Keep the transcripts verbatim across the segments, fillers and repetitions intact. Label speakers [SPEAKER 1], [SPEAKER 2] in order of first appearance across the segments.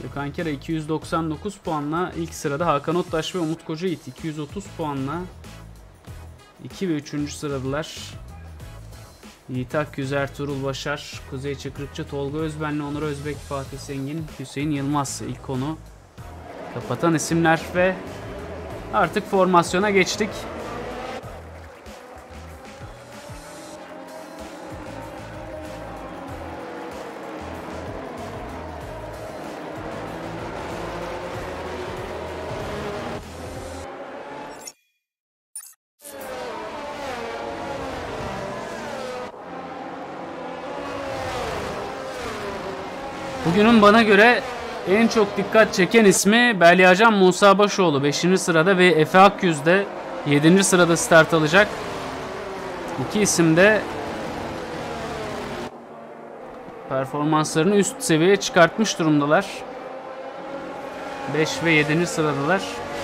[SPEAKER 1] Gökhan Kera iki yüz doksan dokuz puanla ilk sırada. Hakan Ottaş ve Umut Kocayiğit iki yüz otuz puanla iki ve üçüncü sıradalar. Yiğit Akgüz, Ertuğrul Başar, Kuzey Çıkrıkçı, Tolga Özbenli, Onur Özbek, Fatih Zengin, Hüseyin Yılmaz ilk konu kapatan isimler ve artık formasyona geçtik. Bugünün bana göre en çok dikkat çeken ismi Belyacan Musa Başoğlu beşinci sırada ve Efe Akgüz de yedinci sırada start alacak. İki isim de performanslarını üst seviyeye çıkartmış durumdalar. beş ve yedinci sıradalar.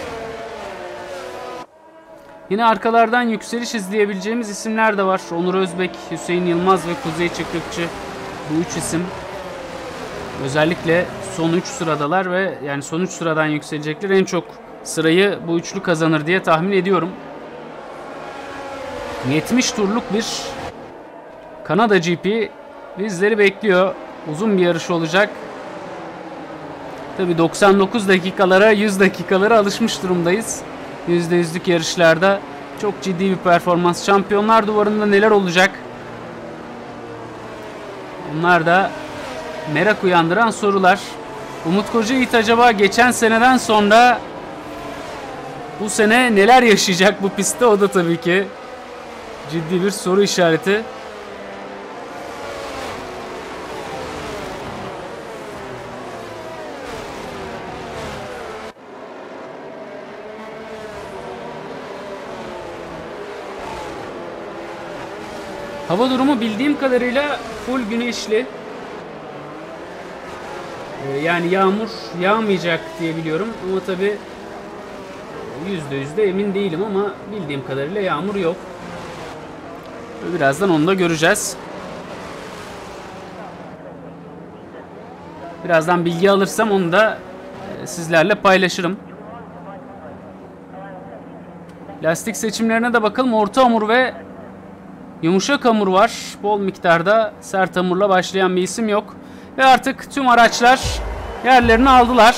[SPEAKER 1] Yine arkalardan yükseliş izleyebileceğimiz isimler de var. Onur Özbek, Hüseyin Yılmaz ve Kuzey Çıkrıkçı, bu üç isim. Özellikle son üç sıradalar ve yani son üç sıradan yükselecekler. En çok sırayı bu üçlü kazanır diye tahmin ediyorum. yetmiş turluk bir Kanada G P bizleri bekliyor. Uzun bir yarış olacak. Tabii doksan dokuz dakikalara, yüz dakikalara alışmış durumdayız. yüzde yüzlük yarışlarda çok ciddi bir performans. Şampiyonlar Duvarı'nda neler olacak? Bunlar da merak uyandıran sorular. Umut Kocayiğit acaba geçen seneden sonra bu sene neler yaşayacak bu pistte? O da tabii ki ciddi bir soru işareti. Hava durumu bildiğim kadarıyla full güneşli. Yani yağmur yağmayacak diye biliyorum ama tabi yüzde yüz de emin değilim ama bildiğim kadarıyla yağmur yok. Birazdan onu da göreceğiz. Birazdan bilgi alırsam onu da sizlerle paylaşırım. Lastik seçimlerine de bakalım. Orta hamur ve yumuşak hamur var. Bol miktarda sert hamurla başlayan bir isim yok. Ve artık tüm araçlar yerlerini aldılar.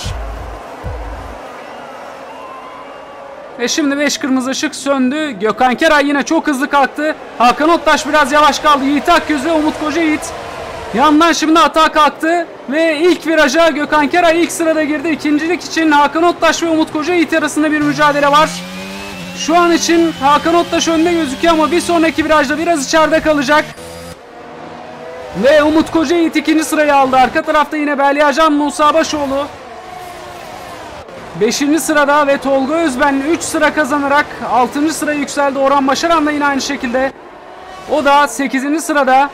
[SPEAKER 1] Ve şimdi beş kırmızı ışık söndü. Gökhan Keray yine çok hızlı kalktı. Hakan Ottaş biraz yavaş kaldı. Yiğit Akgüz ve Umut Kocayiğit yandan şimdi atağa kalktı. Ve ilk viraja Gökhan Keray ilk sırada girdi. İkincilik için Hakan Ottaş ve Umut Kocayiğit arasında bir mücadele var. Şu an için Hakan Ottaş önde gözüküyor ama bir sonraki virajda biraz içeride kalacak. Ve Umut Kocayiğit ikinci sırayı aldı. Arka tarafta yine Belyacan Musa Başoğlu beşinci sırada ve Tolga Özben üç sıra kazanarak altıncı sıraya yükseldi. Orhan Başaran da yine aynı şekilde. O da sekizinci sırada.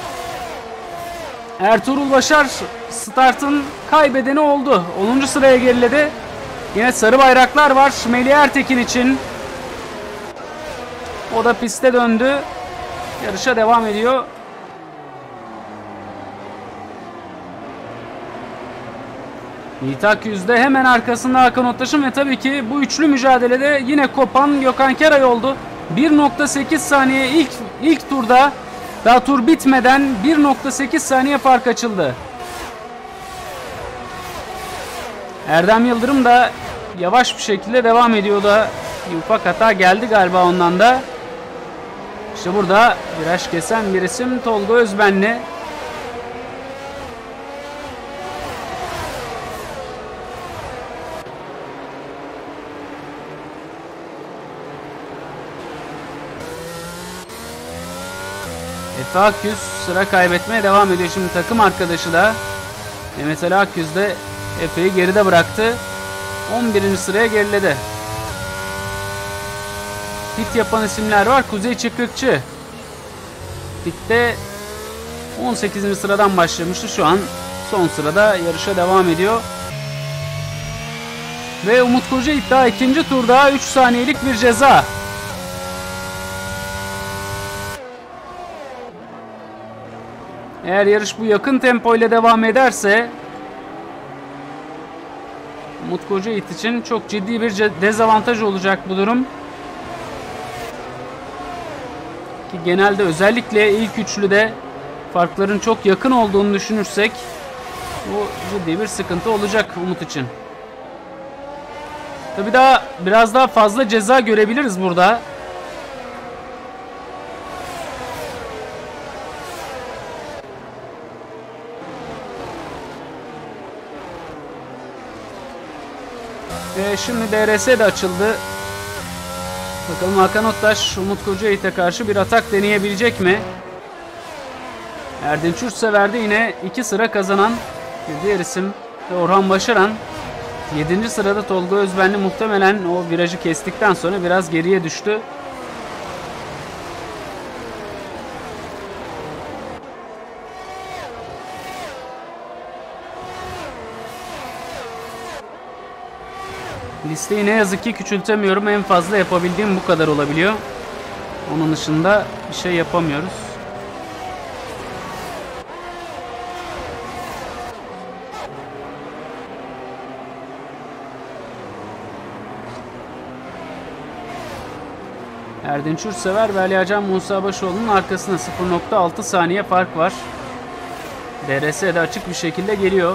[SPEAKER 1] Ertuğrul Başar startın kaybedeni oldu. onuncu sıraya geriledi. Yine sarı bayraklar var Melih Ertekin için. O da piste döndü. Yarışa devam ediyor. Yiğit Akgüz de hemen arkasında Hakan Ottaş'ın ve tabii ki bu üçlü mücadelede yine kopan Gökhan Keray oldu. bir nokta sekiz saniye ilk ilk turda, daha tur bitmeden bir nokta sekiz saniye fark açıldı. Erdem Yıldırım da yavaş bir şekilde devam ediyor da bir ufak hata geldi galiba ondan da. İşte burada viraj kesen bir isim Tolga Özbenli. Efe Akgüz sıra kaybetmeye devam ediyor. Şimdi takım arkadaşı da Mehmet Ali Akgüz de Efe'yi geride bıraktı. on birinci sıraya geriledi. Pit yapan isimler var. Kuzey Çıkrıkçı pitte on sekizinci sıradan başlamıştı. Şu an son sırada yarışa devam ediyor. Ve Umut Kocayiğit daha ikinci turda üç saniyelik bir ceza. Eğer yarış bu yakın tempo ile devam ederse Umut Kocayiğit için çok ciddi bir dezavantaj olacak bu durum. Ki genelde özellikle ilk üçlüde farkların çok yakın olduğunu düşünürsek bu ciddi bir sıkıntı olacak Umut için. Tabii daha biraz daha fazla ceza görebiliriz burada. Ve şimdi D R S de açıldı. Bakalım Hakan Ottaş Umut Kocayiğit'e karşı bir atak deneyebilecek mi? Erdinç Yurtsever'de yine iki sıra kazanan bir diğer isim de Orhan Başaran. yedinci sırada Tolga Özbenli muhtemelen o virajı kestikten sonra biraz geriye düştü. Listeyi ne yazık ki küçültemiyorum. En fazla yapabildiğim bu kadar olabiliyor. Onun dışında bir şey yapamıyoruz. Erdinç Yurtsever ve Ali Acan Musa Başoğlu'nun arkasında sıfır nokta altı saniye fark var. D R S de açık bir şekilde geliyor.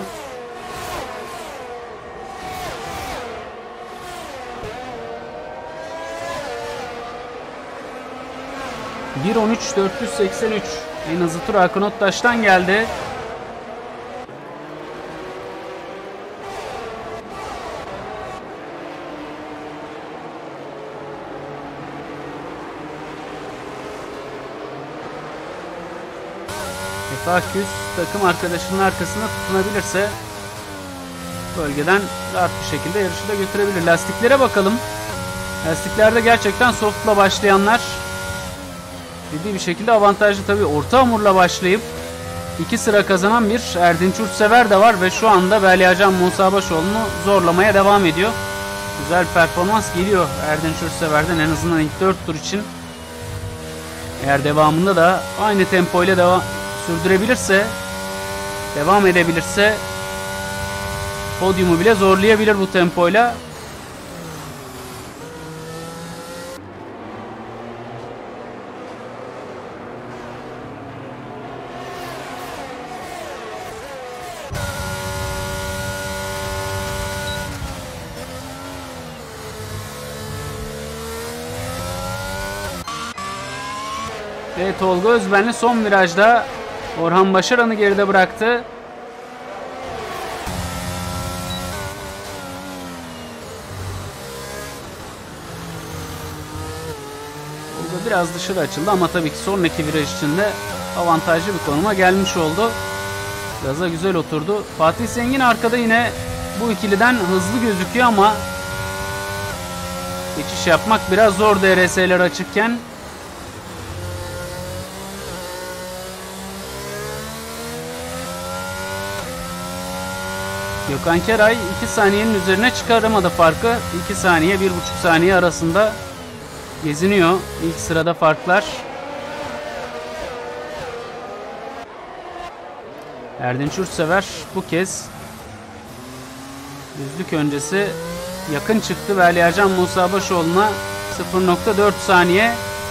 [SPEAKER 1] bir on üç dört yüz seksen üç en hızlı tur Hakan Ottaş'tan geldi. Efe Akyüz takım arkadaşının arkasında tutunabilirse bölgeden rahat bir şekilde yarışı da götürebilir. Lastiklere bakalım. Lastiklerde gerçekten softla başlayanlar ciddi bir şekilde avantajlı. Tabii orta hamurla başlayıp iki sıra kazanan bir Erdinç Yurtsever de var ve şu anda Veli Acan Musa Başoğlu'nu zorlamaya devam ediyor. Güzel performans geliyor Erdinç Yurtsever'den en azından ilk dört tur için. Eğer devamında da aynı tempoyla devam sürdürebilirse, devam edebilirse podyumu bile zorlayabilir bu tempoyla. Ve Tolga Özbenli son virajda Orhan Başaran'ı geride bıraktı. Tolga biraz dışarı açıldı ama tabii ki sonraki viraj için de avantajlı bir konuma gelmiş oldu. Gaza güzel oturdu. Fatih Zengin arkada yine bu ikiliden hızlı gözüküyor ama geçiş yapmak biraz zor D R S'ler açıkken. Gökhan Keray iki saniyenin üzerine çıkaramadı farkı. iki saniye bir buçuk saniye arasında geziniyor ilk sırada farklar. Erdinç Yurtsever bu kez düzlük öncesi yakın çıktı ve Ali Ercan Musa Başoğlu'na sıfır nokta dört saniye.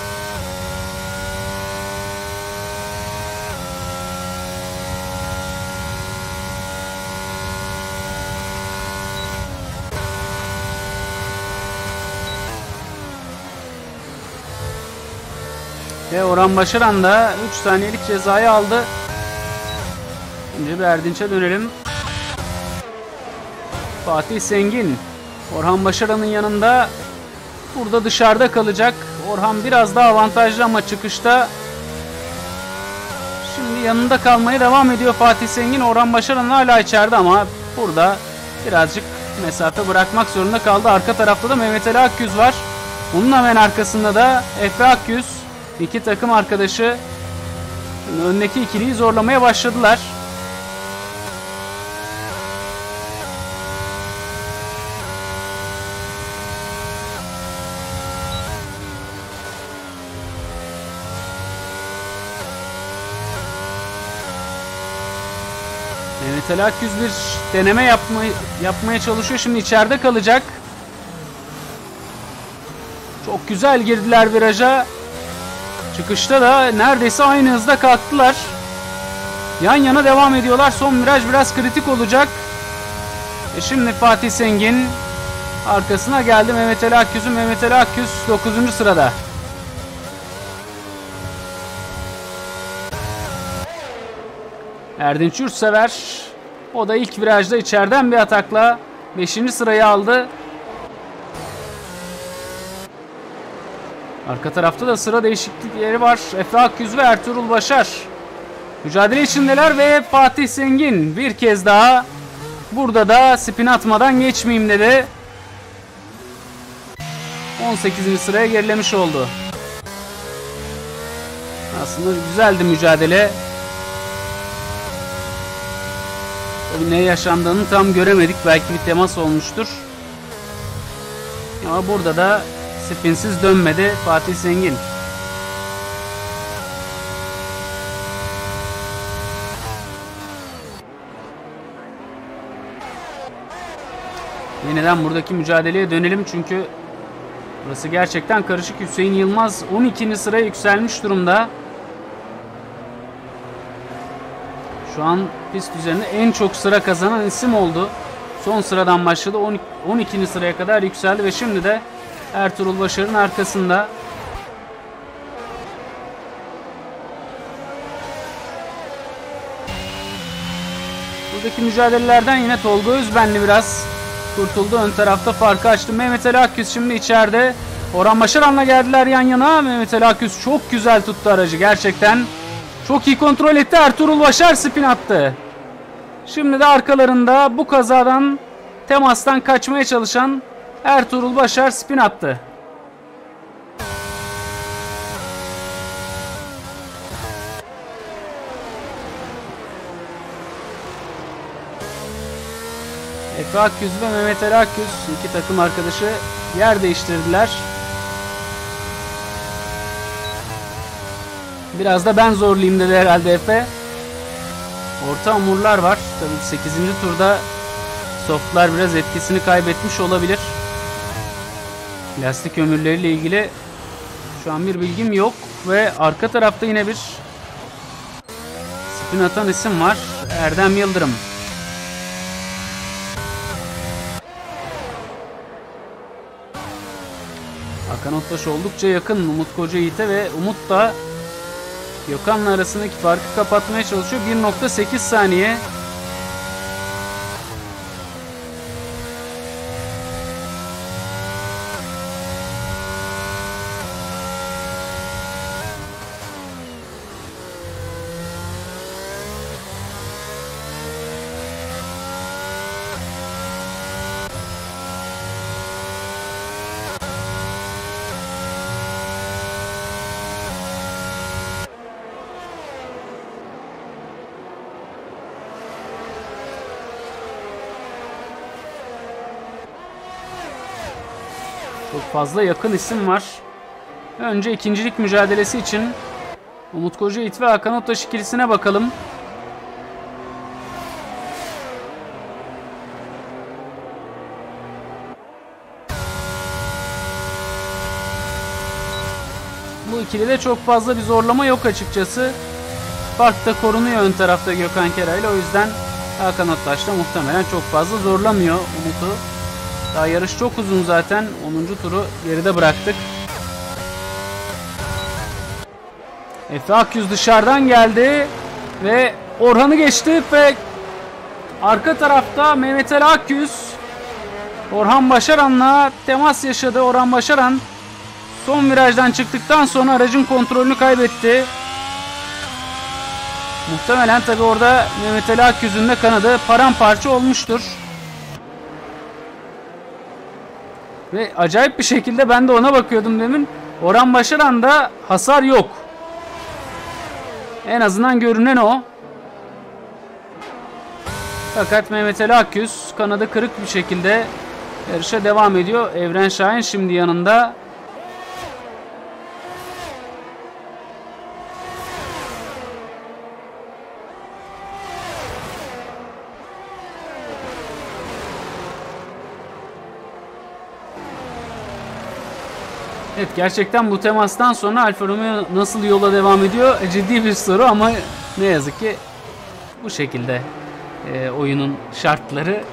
[SPEAKER 1] Ve Orhan Başaran da üç saniyelik cezayı aldı. Şimdi bir Erdinç'e dönelim. Fatih Zengin Orhan Başaran'ın yanında, burada dışarıda kalacak. Orhan biraz daha avantajlı ama çıkışta şimdi yanında kalmaya devam ediyor Fatih Zengin. Orhan Başaran hala içeride ama burada birazcık mesafe bırakmak zorunda kaldı. Arka tarafta da Mehmet Ali Akyüz var. Onun hemen arkasında da Efe Akyüz. İki takım arkadaşı öndeki ikiliyi zorlamaya başladılar. Mehmet Ali Akgüz bir deneme yapma, yapmaya çalışıyor. Şimdi içeride kalacak. Çok güzel girdiler viraja. Çıkışta da neredeyse aynı hızda kalktılar. Yan yana devam ediyorlar. Son viraj biraz kritik olacak. E şimdi Fatih Zengin arkasına geldi Mehmet Ali Akgüz'ün. Mehmet Ali Akgüz dokuzuncu sırada. Erdinç Yurtsever, o da ilk virajda içeriden bir atakla beşinci sırayı aldı. Arka tarafta da sıra değişiklikleri var. Efe Akgüz ve Ertuğrul Başar mücadele içindeler ve Fatih Zengin bir kez daha burada da spin atmadan geçmeyeyim dedi. on sekizinci sıraya gerilemiş oldu. Aslında güzeldi mücadele. Tabii ne yaşandığını tam göremedik. Belki bir temas olmuştur. Ama burada da spinsiz dönmedi Fatih Zengin. Yeniden buradaki mücadeleye dönelim çünkü burası gerçekten karışık. Hüseyin Yılmaz on ikinci sıraya yükselmiş durumda. Şu an pist üzerinde en çok sıra kazanan isim oldu. Son sıradan başladı. on ikinci sıraya kadar yükseldi ve şimdi de Ertuğrul Başar'ın arkasında. Buradaki mücadelelerden yine Tolga Özbenli biraz kurtuldu. Ön tarafta farkı açtı. Mehmet Ali Akgüz şimdi içeride. Orhan Başaran'la geldiler yan yana. Mehmet Ali Akgüz çok güzel tuttu aracı. Gerçekten çok iyi kontrol etti. Ertuğrul Başar spin attı. Şimdi de arkalarında bu kazadan, temastan kaçmaya çalışan Ertuğrul Başar spin attı. Efe Akgüz ve Mehmet Ali Akgüz, iki takım arkadaşı yer değiştirdiler. Biraz da ben zorlayayım dedi herhalde Efe. Orta hamurlar var. Tabii sekizinci turda softlar biraz etkisini kaybetmiş olabilir. Lastik ömürleriyle ilgili şu an bir bilgim yok. Ve arka tarafta yine bir spin atan isim var. Erdem Yıldırım. Hakan Ottaş oldukça yakın Umut Kocayiğit'e ve Umut da Gökhan'la arasındaki farkı kapatmaya çalışıyor. bir nokta sekiz saniye. Çok fazla yakın isim var. Önce ikincilik mücadelesi için Umut Kocayiğit ve Hakan Ottaş ikilisine bakalım. Bu ikilide çok fazla bir zorlama yok açıkçası. Fark da korunuyor ön tarafta Gökhan Keray'la. O yüzden Hakan Ottaş da muhtemelen çok fazla zorlamıyor Umut'u. Daha yarış çok uzun zaten. onuncu turu geride bıraktık. Efe Akgüz dışarıdan geldi ve Orhan'ı geçti ve arka tarafta Mehmet Ali Akgüz Orhan Başaran'la temas yaşadı. Orhan Başaran son virajdan çıktıktan sonra aracın kontrolünü kaybetti. Muhtemelen tabi orada Mehmet Ali Akgüz'ün de kanadı paramparça olmuştur. Ve acayip bir şekilde ben de ona bakıyordum demin. Orhan Başaran'da hasar yok. En azından görünen o. Fakat Mehmet Ali Akgüz kanadı kırık bir şekilde yarışa devam ediyor. Evren Şahin şimdi yanında. Evet, gerçekten bu temastan sonra Alfa Romeo nasıl yola devam ediyor? Ciddi bir soru ama ne yazık ki bu şekilde e, oyunun şartları.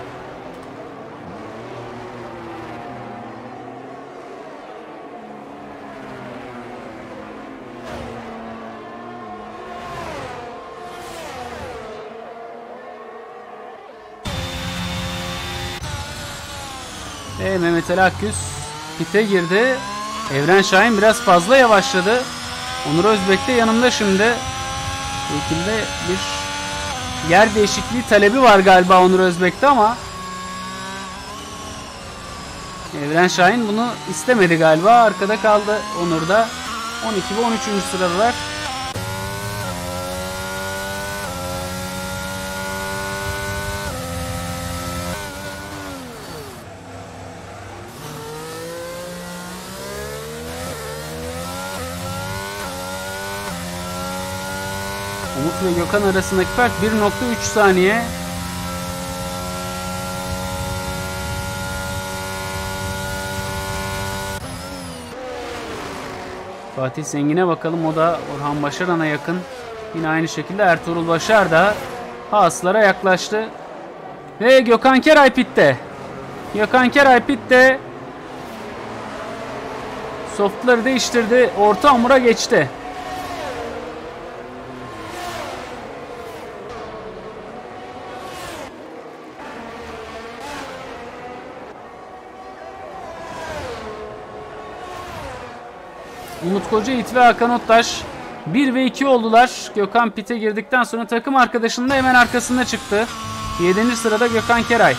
[SPEAKER 1] Ve Mehmet Ali Akgüz pite girdi. Evren Şahin biraz fazla yavaşladı. Onur Özbek de yanımda şimdi. Bu şekilde bir yer değişikliği talebi var galiba Onur Özbek'te ama Evren Şahin bunu istemedi galiba. Arkada kaldı Onur'da. on iki ve on üçüncü sıradalar. Umut ve Gökhan arasındaki fark bir nokta üç saniye. Fatih Zengin'e bakalım. O da Orhan Başaran'a yakın. Yine aynı şekilde Ertuğrul Başar da Haas'lara yaklaştı. Ve Gökhan Keray pitte. Gökhan Keray pitte. Softları değiştirdi. Orta hamura geçti. Umut Kocayiğit ve Hakan Ottaş bir ve iki oldular. Gökhan pite girdikten sonra takım arkadaşının da hemen arkasında çıktı. yedinci sırada Gökhan Keray.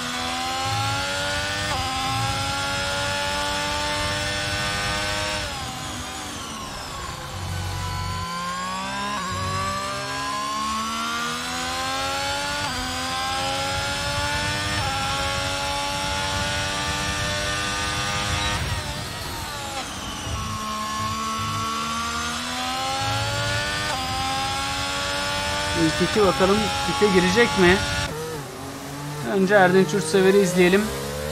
[SPEAKER 1] İlk iki bakalım pite girecek mi? Önce Erdinç Yurtsever'i izleyelim.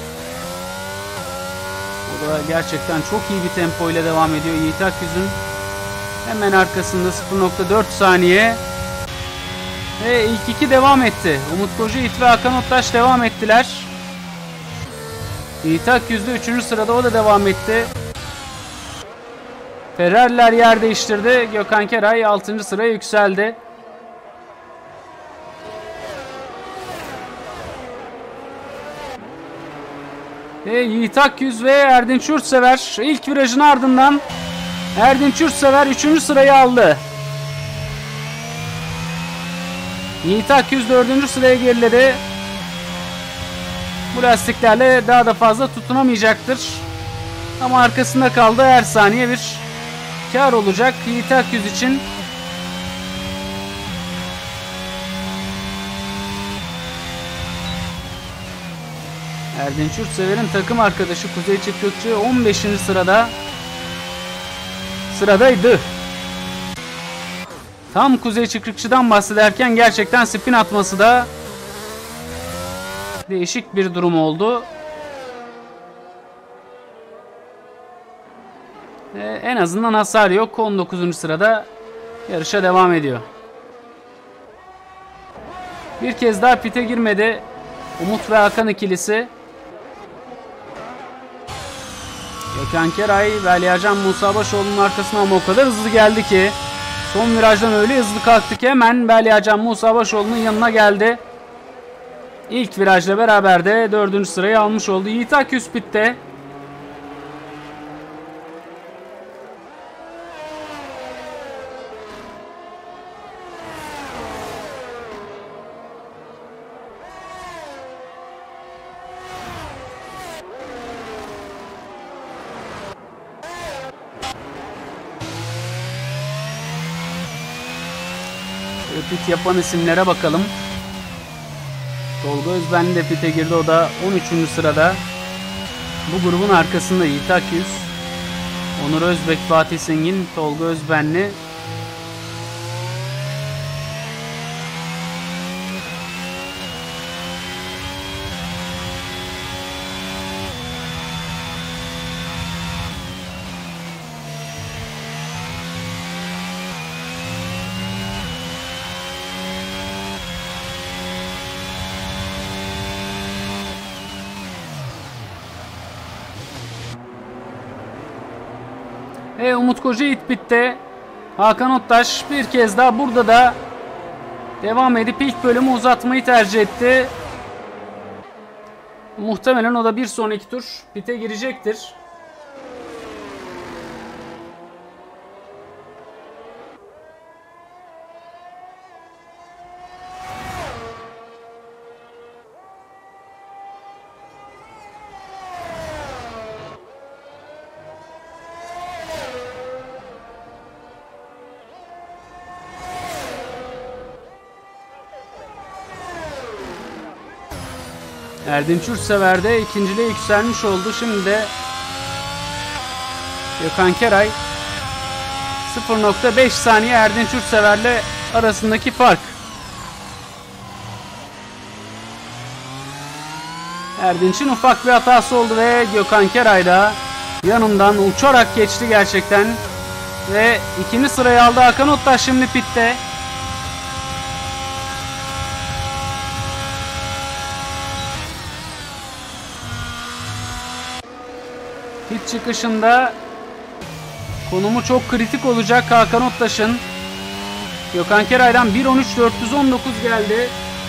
[SPEAKER 1] O da gerçekten çok iyi bir tempo ile devam ediyor. Yiğit Akgüz'ün hemen arkasında sıfır nokta dört saniye. Ve ilk iki devam etti. Umut Kocayiğit ve Hakan Ottaş devam ettiler. Yiğit Akgüz de üçüncü sırada, o da devam etti. Ferrari'ler yer değiştirdi. Gökhan Keray altıncı sıraya yükseldi. Ve Yiğit Akgüz ve Erdinç Yurtsever ilk virajın ardından Erdinç Yurtsever üçüncü sırayı aldı. Yiğit Akgüz dördüncü sıraya geriledi. Bu lastiklerle daha da fazla tutunamayacaktır. Ama arkasında kaldı, her saniye bir kar olacak Yiğit Akgüz için. Erdinç Yurtsever'in takım arkadaşı Kuzey Çıkrıkçı on beşinci sırada sıradaydı. Tam Kuzey Çıkrıkçı'dan bahsederken gerçekten spin atması da değişik bir durum oldu. Ee, en azından hasar yok. on dokuzuncu sırada yarışa devam ediyor. Bir kez daha pite girmedi Umut ve Hakan ikilisi. Gökhan Keray ve Ali Ercan Musa Başoğlu'nun arkasına, ama o kadar hızlı geldi ki son virajdan öyle hızlı kalktı ki hemen Ali Ercan Musa Başoğlu'nun yanına geldi. İlk virajla beraber de dördüncü sırayı almış oldu. Yiğit Akgüz pitte. Pit yapan isimlere bakalım. Tolga Özbenli de pite girdi. O da on üçüncü sırada. Bu grubun arkasında Yiğit Akgüz, Onur Özbek, Fatih Zengin, Tolga Özbenli. Ve Umut Kocayiğit bitti. Hakan Ottaş bir kez daha burada da devam edip ilk bölümü uzatmayı tercih etti. Muhtemelen o da bir sonraki tur pite girecektir. Erdinç Yurtsever de ikinciliğe yükselmiş oldu. Şimdi de Gökhan Keray sıfır nokta beş saniye Erdinç Yurtsever'le arasındaki fark. Erdinç'in ufak bir hatası oldu ve Gökhan Keray da yanından uçarak geçti gerçekten. Ve ikinci sırayı aldı. Hakan Ottaş şimdi pitte. Pit çıkışında konumu çok kritik olacak Hakan Ottaş'ın. Gökhan Keray'dan bir on üç dört yüz on dokuz geldi.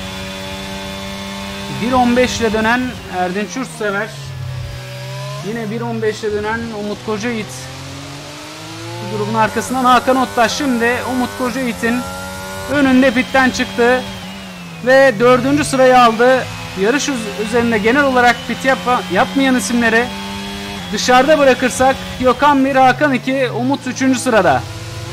[SPEAKER 1] bir on beş ile dönen Erdinç Yurtsever. Yine bir on beş ile dönen Umut Kocayiğit. Bu grubun arkasından Hakan Ottaş şimdi Umut Kocayiğit'in önünde pitten çıktı. Ve dördüncü sırayı aldı. Yarış üzerinde genel olarak pit yap yapmayan isimleri dışarıda bırakırsak Gökhan bir, Hakan iki, Umut üçüncü sırada.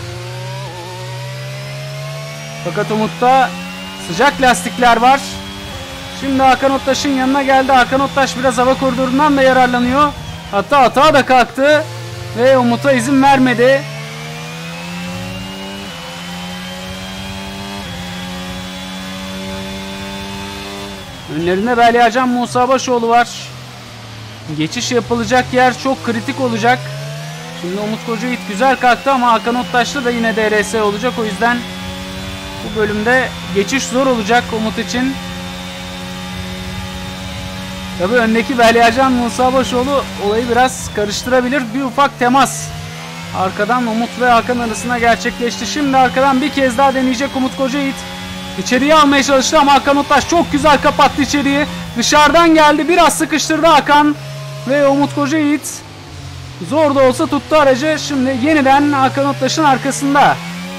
[SPEAKER 1] Fakat Umut'ta sıcak lastikler var. Şimdi Hakan Ottaş'ın yanına geldi. Hakan Ottaş biraz hava koridorundan da yararlanıyor. Hatta hata da kalktı ve Umut'a izin vermedi. Önlerinde Beliacan Musa Başoğlu var. Geçiş yapılacak yer çok kritik olacak. Şimdi Umut Kocayiğit güzel kalktı ama Hakan Ottaş'ta da yine D R S olacak. O yüzden bu bölümde geçiş zor olacak Umut için. Tabii öndeki Beliacan Musa Başoğlu olayı biraz karıştırabilir. Bir ufak temas arkadan Umut ve Hakan arasında gerçekleşti. Şimdi arkadan bir kez daha deneyecek Umut Kocayiğit. İçeriye almaya çalıştı ama Hakan Ottaş çok güzel kapattı içeriği. Dışarıdan geldi, biraz sıkıştırdı Hakan. Ve Umut Kocayiğit zor da olsa tuttu aracı. Şimdi yeniden Hakan Ottaş'ın arkasında.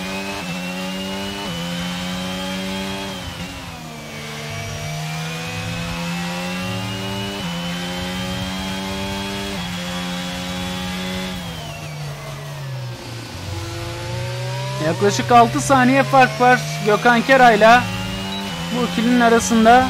[SPEAKER 1] Yaklaşık altı saniye fark var Gökhan Keray'la bu ikilinin arasında.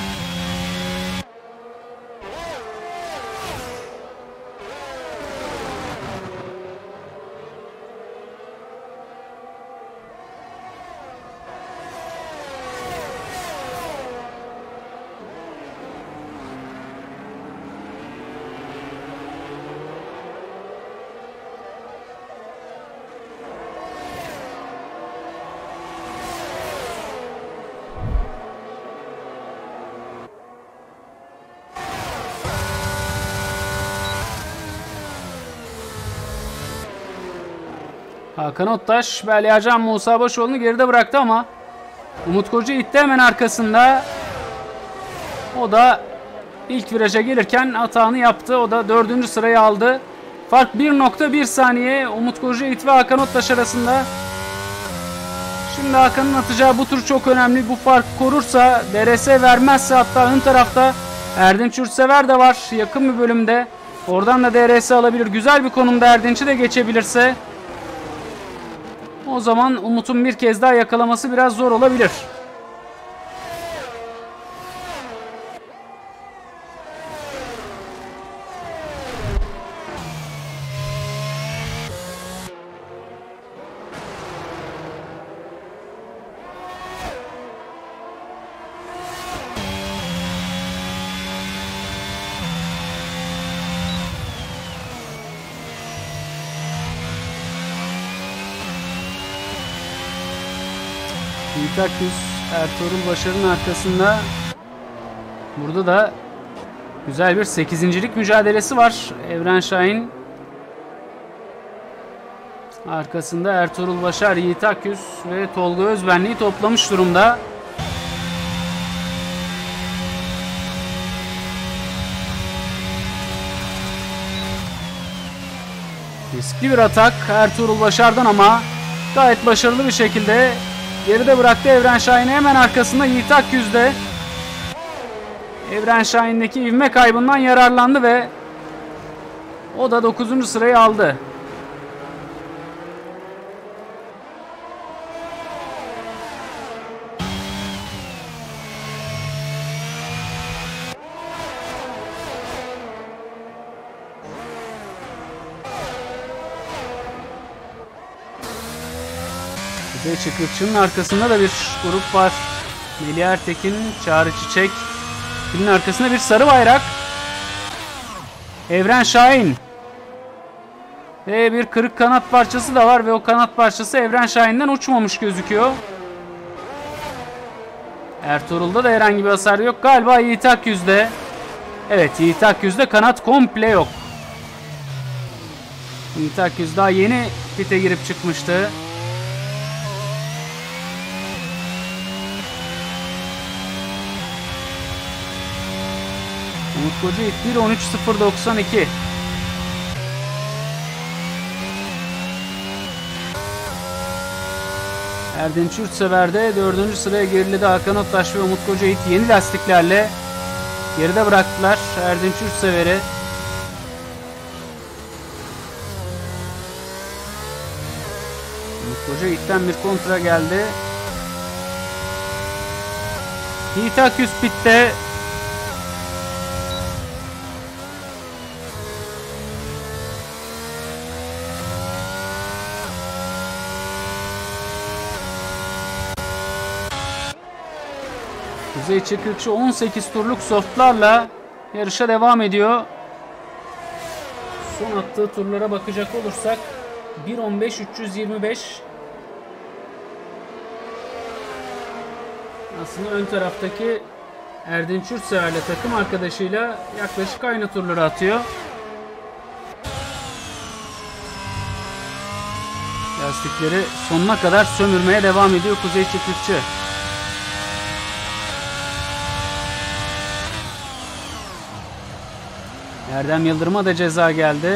[SPEAKER 1] Hakan Ottaş, Beliacan Musa Başoğlu'nu geride bıraktı ama Umut Kocayiğit de hemen arkasında. O da ilk viraja gelirken hatanı yaptı. O da dördüncü sırayı aldı. Fark bir nokta bir saniye Umut Kocayiğit ve Hakan Ottaş arasında. Şimdi Hakan'ın atacağı bu tur çok önemli. Bu fark korursa, D R S vermezse, hatta ön tarafta Erdinç Yurtsever de var yakın bir bölümde. Oradan da D R S alabilir. Güzel bir konumda Erdinç'i de geçebilirse o zaman Umut'un bir kez daha yakalaması biraz zor olabilir. Yiğitakyüz Ertuğrul Başar'ın arkasında. Burada da güzel bir sekizincilik mücadelesi var. Evren Şahin Arkasında Ertuğrul Başar, Yiğit Akyüz ve Tolga Özbenli'yi toplamış durumda. Riskli bir atak Ertuğrul Başar'dan ama gayet başarılı bir şekilde geride bıraktı Evren Şahin'i. Hemen arkasında Yiğit Akyüz de Evren Şahin'deki ivme kaybından yararlandı ve o da dokuzuncu sırayı aldı. Kuzey Çıkrıkçı'nın arkasında da bir grup var. Melih Ertekin, Çağrı Çiçek. Filin arkasında bir sarı bayrak. Evren Şahin. Ve bir kırık kanat parçası da var ve o kanat parçası Evren Şahin'den uçmamış gözüküyor. Ertuğrul'da da herhangi bir hasar yok. Galiba Yiğit Akyüz'de. Evet, Yiğit Akyüz'de kanat komple yok. Yiğit Akyüz daha yeni pite girip çıkmıştı. Umut Kocayiğit bir on üç sıfır doksan iki. Erdinç Yurtsever'de dördüncü sıraya geriledi. Hakan Ottaş ve Umut Kocayiğit yeni lastiklerle geride bıraktılar Erdinç Yurtsever'i. Umut Kocayiğit'ten bir kontra geldi. Yiğit Akyüz pitte. Kuzey Çıkrıkçı on sekiz turluk softlarla yarışa devam ediyor. Son attığı turlara bakacak olursak bir on beş üç yüz yirmi beş. Aslında ön taraftaki Erdinç Yurtsever'le takım arkadaşıyla yaklaşık aynı turları atıyor. Lastikleri sonuna kadar sömürmeye devam ediyor Kuzey Çıkrıkçı. Erdem Yıldırım'a da ceza geldi.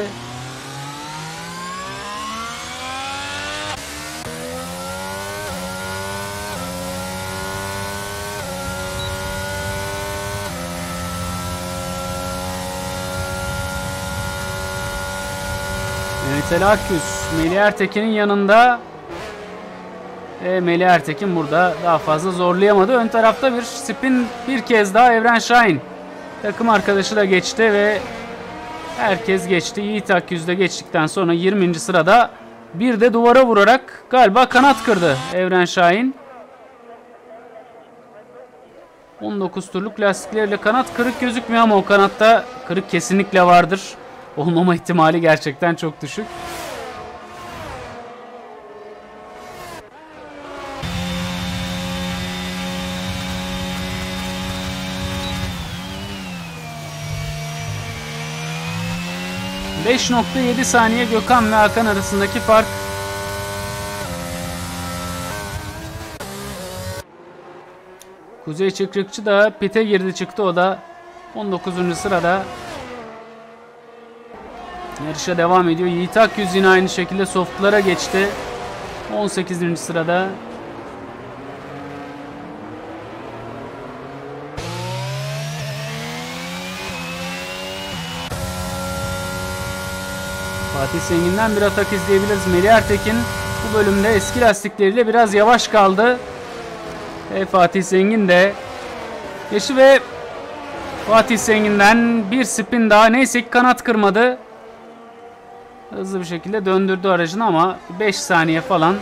[SPEAKER 1] Mehmet Ali Akyüz, Melih Ertekin'in yanında. E, Melih Ertekin burada daha fazla zorlayamadı. Ön tarafta bir spin bir kez daha Evren Şahin. Takım arkadaşı da geçti ve herkes geçti. Yiğit Akyüz de geçtikten sonra yirminci sırada bir de duvara vurarak galiba kanat kırdı Evren Şahin. on dokuz turluk lastiklerle kanat kırık gözükmüyor ama o kanatta kırık kesinlikle vardır. Olmama ihtimali gerçekten çok düşük. beş nokta yedi saniye Gökhan ve Hakan arasındaki fark. Kuzey Çıkrıkçı da pite girdi çıktı, o da on dokuzuncu sırada. Yarışa devam ediyor. Yiğit Akyüz yine aynı şekilde softlara geçti. on sekizinci sırada. Fatih Zengin'den bir atak izleyebiliriz. Melih Ertekin bu bölümde eski lastikleriyle biraz yavaş kaldı. E, Fatih Zengin de geçti ve Fatih Zengin'den bir spin daha. Neyse ki kanat kırmadı. Hızlı bir şekilde döndürdü aracını ama beş saniye falan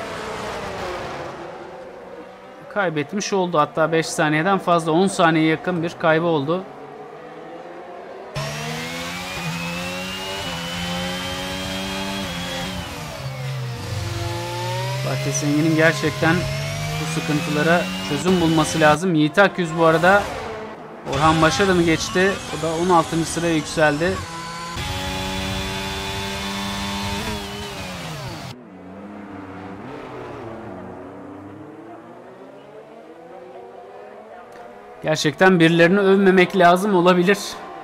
[SPEAKER 1] kaybetmiş oldu. Hatta beş saniyeden fazla, on saniye yakın bir kaybı oldu. Fatih Zengin'in gerçekten bu sıkıntılara çözüm bulması lazım. Yiğit Akyüz bu arada Orhan Başaran'ı geçti. O da on altıncı sıraya yükseldi. Gerçekten birilerini övmemek lazım olabilir.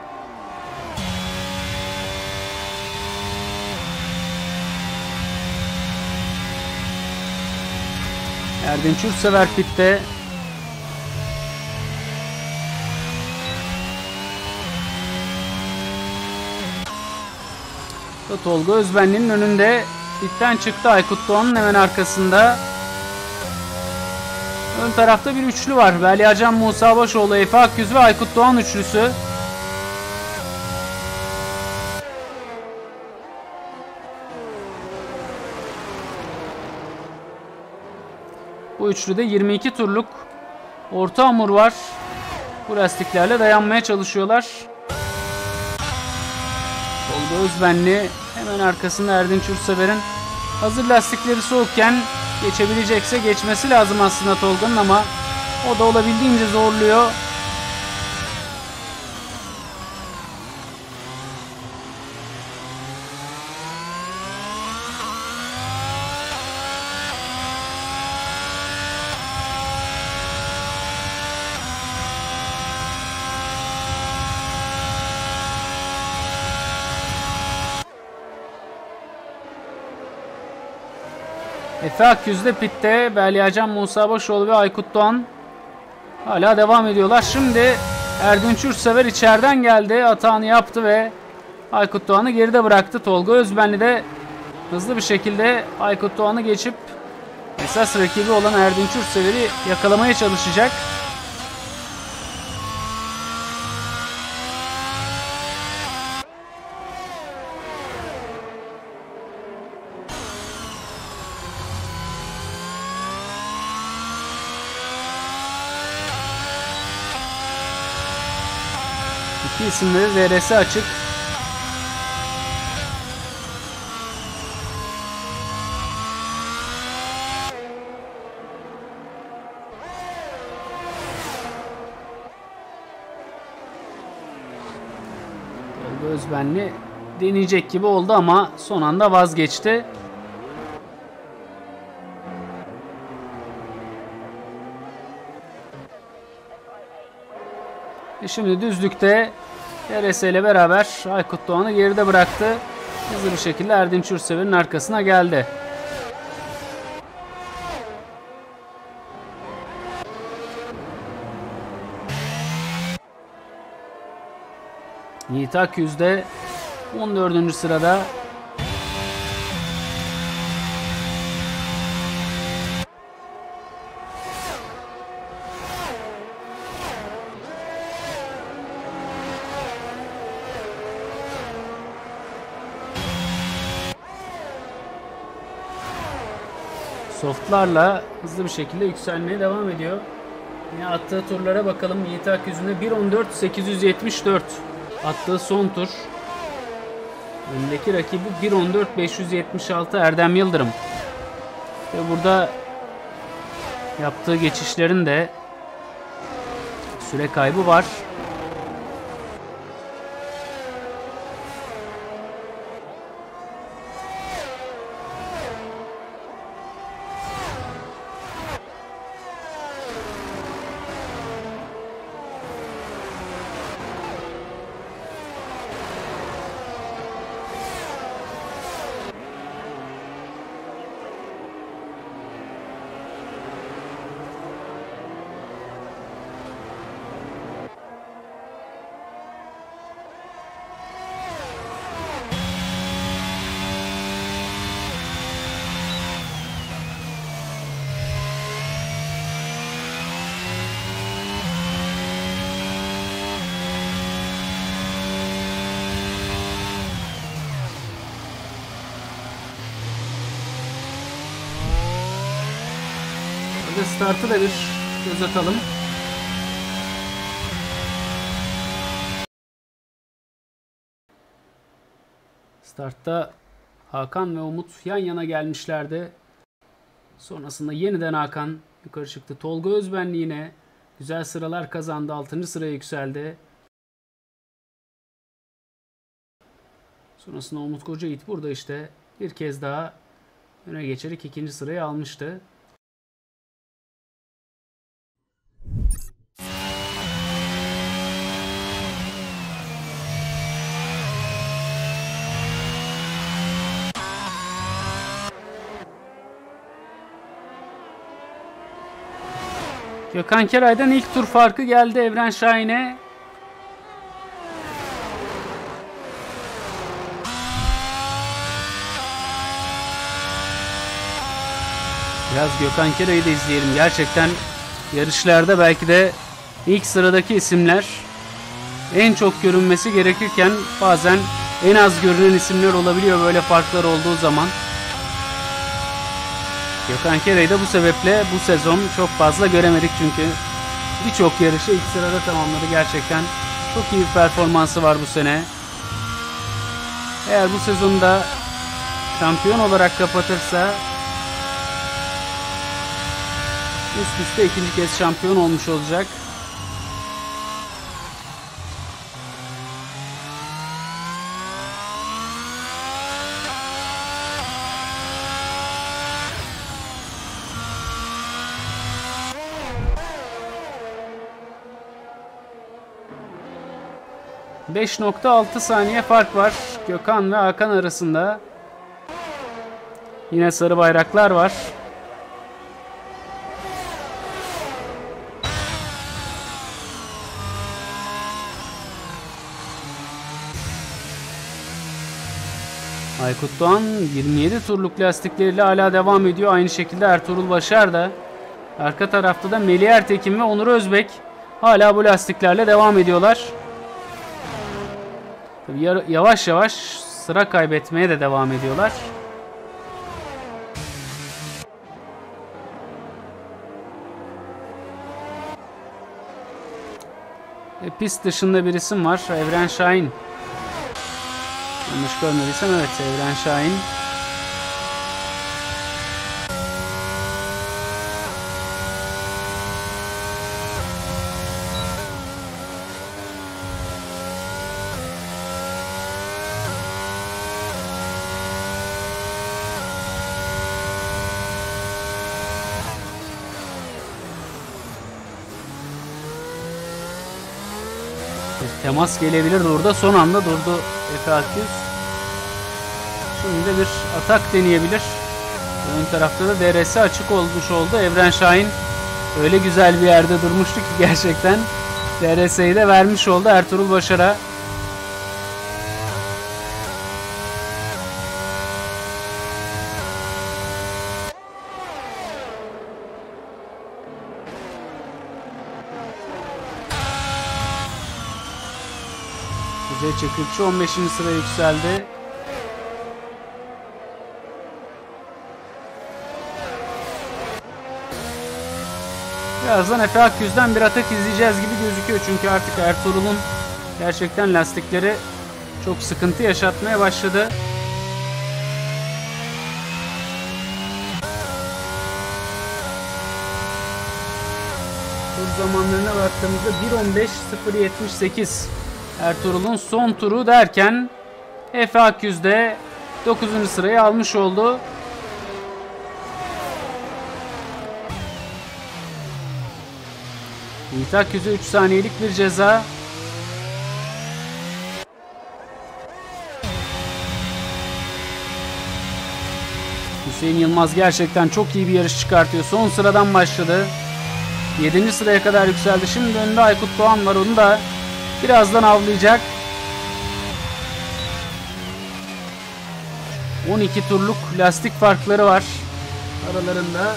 [SPEAKER 1] Erdinç Yurtsever pitte. Tolga Özbenli'nin önünde pitten çıktı. Aykut Doğan'ın hemen arkasında. Ön tarafta bir üçlü var. Belyacan Musa Başoğlu, Efe Akyüz ve Aykut Doğan üçlüsü. Bu üçlüde yirmi iki turluk orta hamur var. Bu lastiklerle dayanmaya çalışıyorlar. Tolga Özbenli hemen arkasında Erdinç Yurtsever'in. Hazır lastikleri soğukken geçebilecekse geçmesi lazım aslında Tolga'nın ama o da olabildiğince zorluyor. Efe Akyüz'de pitte. Belyacan Musa Başoğlu ve Aykut Doğan hala devam ediyorlar. Şimdi Erdinç Yurtsever içeriden geldi. Atağını yaptı ve Aykut Doğan'ı geride bıraktı. Tolga Özbenli de hızlı bir şekilde Aykut Doğan'ı geçip esas rakibi olan Erdinç Yurtsever'i yakalamaya çalışacak. İki isimleri D R S açık. Tolga Özbenli deneyecek gibi oldu ama son anda vazgeçti. E şimdi düzlükte D R S ile beraber Aykut Doğan'ı geride bıraktı. Hızlı bir şekilde Erdinç Yurtsever'in arkasına geldi. Yiğit Akyüz de on dördüncü sırada. Softlarla hızlı bir şekilde yükselmeye devam ediyor. Yine attığı turlara bakalım. Yiğit Akyüz'ün bir on dört sekiz yüz yetmiş dört attığı son tur. Önündeki rakibi bir on dört beş yüz yetmiş altı Erdem Yıldırım. Ve burada yaptığı geçişlerin de süre kaybı var. Burada startı da bir göz atalım. Startta Hakan ve Umut yan yana gelmişlerdi. Sonrasında yeniden Hakan yukarı çıktı. Tolga Özbenli yine güzel sıralar kazandı. altıncı sıraya yükseldi. Sonrasında Umut Kocayiğit burada işte bir kez daha öne geçerek ikinci sırayı almıştı. Gökhan Keray'dan ilk tur farkı geldi Evren Şahin'e. Biraz Gökhan Keray'ı da izleyelim. Gerçekten yarışlarda belki de ilk sıradaki isimler, en çok görünmesi gerekirken bazen en az görünen isimler olabiliyor böyle farklar olduğu zaman. Gökhan Keray'ı da bu sebeple bu sezon çok fazla göremedik çünkü birçok yarışı ilk sırada tamamladı. Gerçekten çok iyi bir performansı var bu sene. Eğer bu sezonda şampiyon olarak kapatırsa üst üste ikinci kez şampiyon olmuş olacak. beş nokta altı saniye fark var Gökhan ve Hakan arasında. Yine sarı bayraklar var. Aykut Doğan yirmi yedi turluk lastikleriyle hala devam ediyor. Aynı şekilde Ertuğrul Başar da. Arka tarafta da Melih Ertekin ve Onur Özbek hala bu lastiklerle devam ediyorlar. Yavaş yavaş sıra kaybetmeye de devam ediyorlar. E, pist dışında bir isim var. Evren Şahin. Yanlış görmediysem evet, Evren Şahin. Temas gelebilirdi orada. Son anda durdu Efe Akgüz. Şimdi de bir atak deneyebilir. Ön tarafta da D R S açık olmuş oldu. Evren Şahin öyle güzel bir yerde durmuştu ki gerçekten D R S'yi de vermiş oldu Ertuğrul Başar'a. Kuzey Çakırçı on beşinci sıraya yükseldi. Birazdan Efe Akgüz'den bir atak izleyeceğiz gibi gözüküyor. Çünkü artık Ertuğrul'un gerçekten lastikleri çok sıkıntı yaşatmaya başladı. Tur zamanlarına baktığımızda bir on beş sıfır yetmiş sekiz. Ertuğrul'un son turu derken Efe Akgüz de dokuzuncu sırayı almış oldu. Yiğit Akgüz'e üç saniyelik bir ceza. Hüseyin Yılmaz gerçekten çok iyi bir yarış çıkartıyor. Son sıradan başladı. yedinci sıraya kadar yükseldi. Şimdi önünde Aykut Doğan var. Onu da birazdan avlayacak. on iki turluk lastik farkları var aralarında.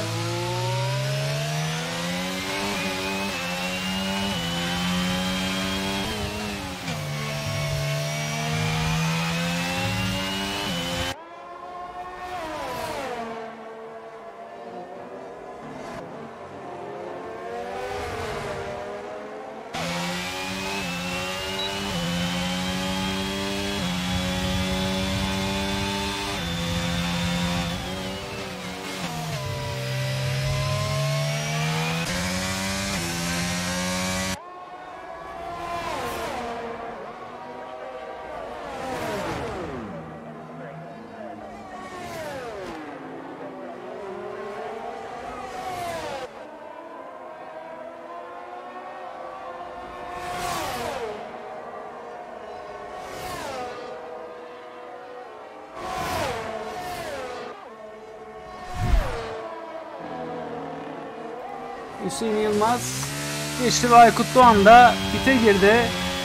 [SPEAKER 1] Hüseyin Yılmaz geçti ve Aykut Doğan da pite girdi.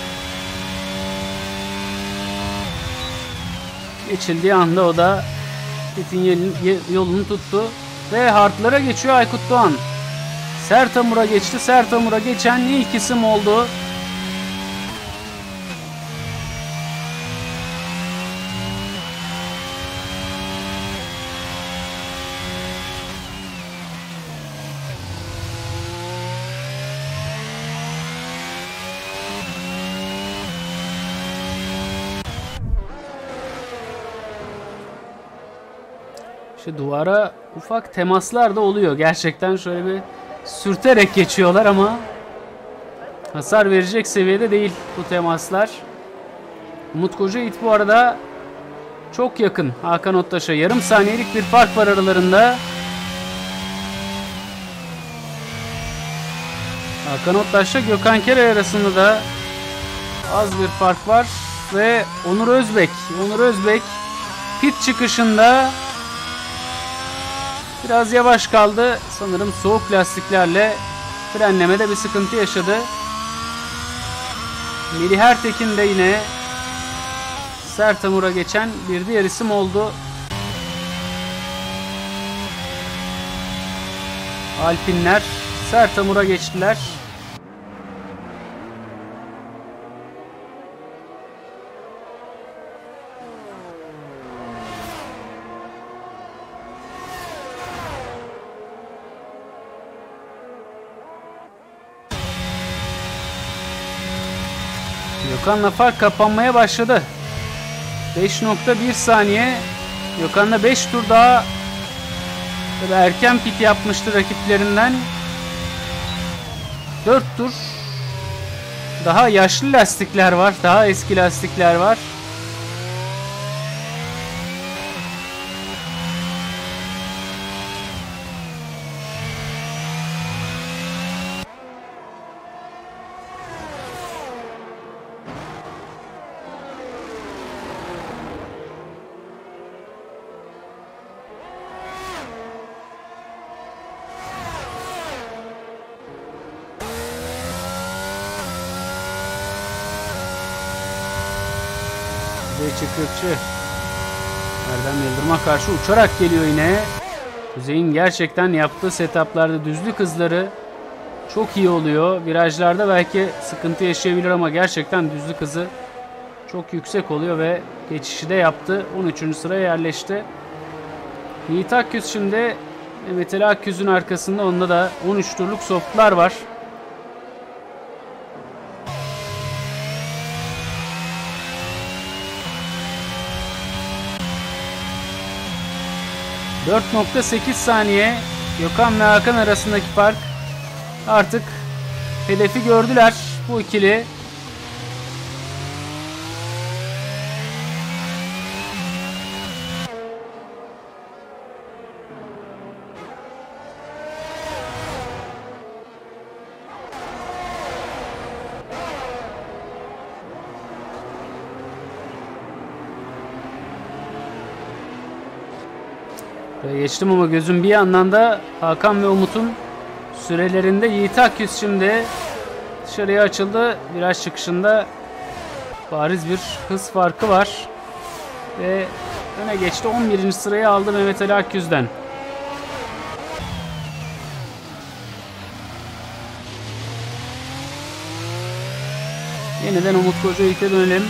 [SPEAKER 1] Geçildiği anda o da pitin yolunu tuttu. Ve hardlara geçiyor Aykut Doğan. Sertamur'a geçti. Sertamur'a geçen ilk isim oldu. İşte duvara ufak temaslar da oluyor. Gerçekten şöyle bir sürterek geçiyorlar ama hasar verecek seviyede değil bu temaslar. Umut Kocayiğit bu arada çok yakın Hakan Ottaş'a. Yarım saniyelik bir fark var aralarında. Hakan Ottaş'la Gökhan Keray arasında da az bir fark var. Ve Onur Özbek. Onur Özbek pit çıkışında biraz yavaş kaldı. Sanırım soğuk lastiklerle frenlemede bir sıkıntı yaşadı. Melih Ertekin de yine Sertamur'a geçen bir diğer isim oldu. Alpinler Sertamur'a geçtiler. Gökhan'la fark kapanmaya başladı. beş nokta bir saniye. Gökhan'la beş tur daha erken pit yapmıştı rakiplerinden. dört tur daha yaşlı lastikler var. Daha eski lastikler var. Çıkırçı Erdem Yıldırım'a karşı uçarak geliyor yine. Kuzey'in gerçekten yaptığı setuplarda düzlük hızları çok iyi oluyor. Virajlarda belki sıkıntı yaşayabilir ama gerçekten düzlük hızı çok yüksek oluyor ve geçişi de yaptı. on üçüncü sıraya yerleşti. Yiğit Akgüz şimdi Mehmet Ali Akgüz'ün arkasında, onda da on üç turluk softlar var. dört nokta sekiz saniye Gökhan ve Hakan arasındaki fark. Artık hedefi gördüler bu ikili. Geçtim ama gözüm bir yandan da Hakan ve Umut'un sürelerinde. Yiğit Akgüz şimdi dışarıya açıldı. Viraj çıkışında bariz bir hız farkı var. Ve öne geçti. on birinci sırayı aldı Mehmet Ali Akgüz'den. Yeniden Umut Kocayiğit'e dönelim.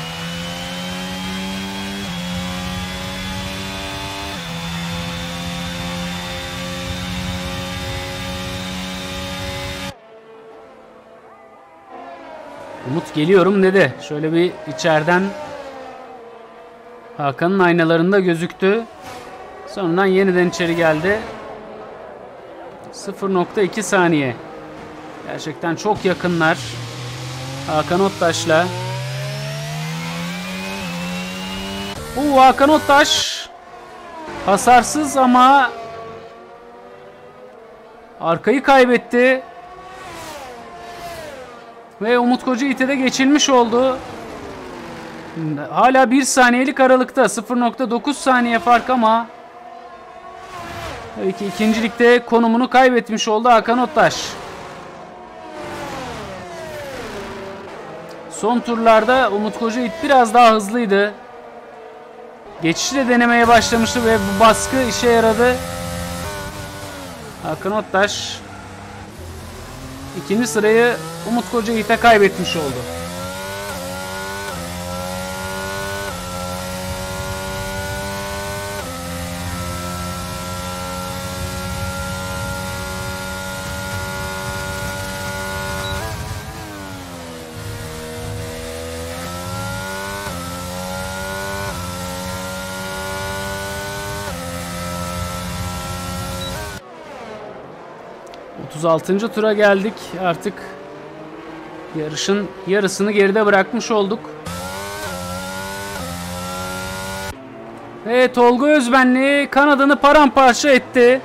[SPEAKER 1] Umut geliyorum dedi. Şöyle bir içeriden Hakan'ın aynalarında gözüktü. Sonradan yeniden içeri geldi. sıfır nokta iki saniye. Gerçekten çok yakınlar. Hakan Ottaş'la. Bu Hakan Ottaş hasarsız ama arkayı kaybetti. Ve Umut Kocayiğit'e de geçilmiş oldu. Hala bir saniyelik aralıkta. sıfır nokta dokuz saniye fark ama Tabii ki ikincilikte konumunu kaybetmiş oldu Hakan Ottaş. Son turlarda Umut Kocayiğit biraz daha hızlıydı. Geçişi de denemeye başlamıştı ve bu baskı işe yaradı. Hakan Ottaş ikinci sırayı Umut Kocayiğit'e kaybetmiş oldu. otuz altıncı tura geldik. Artık yarışın yarısını geride bırakmış olduk. Ve Tolga Özbenli kanadını paramparça etti.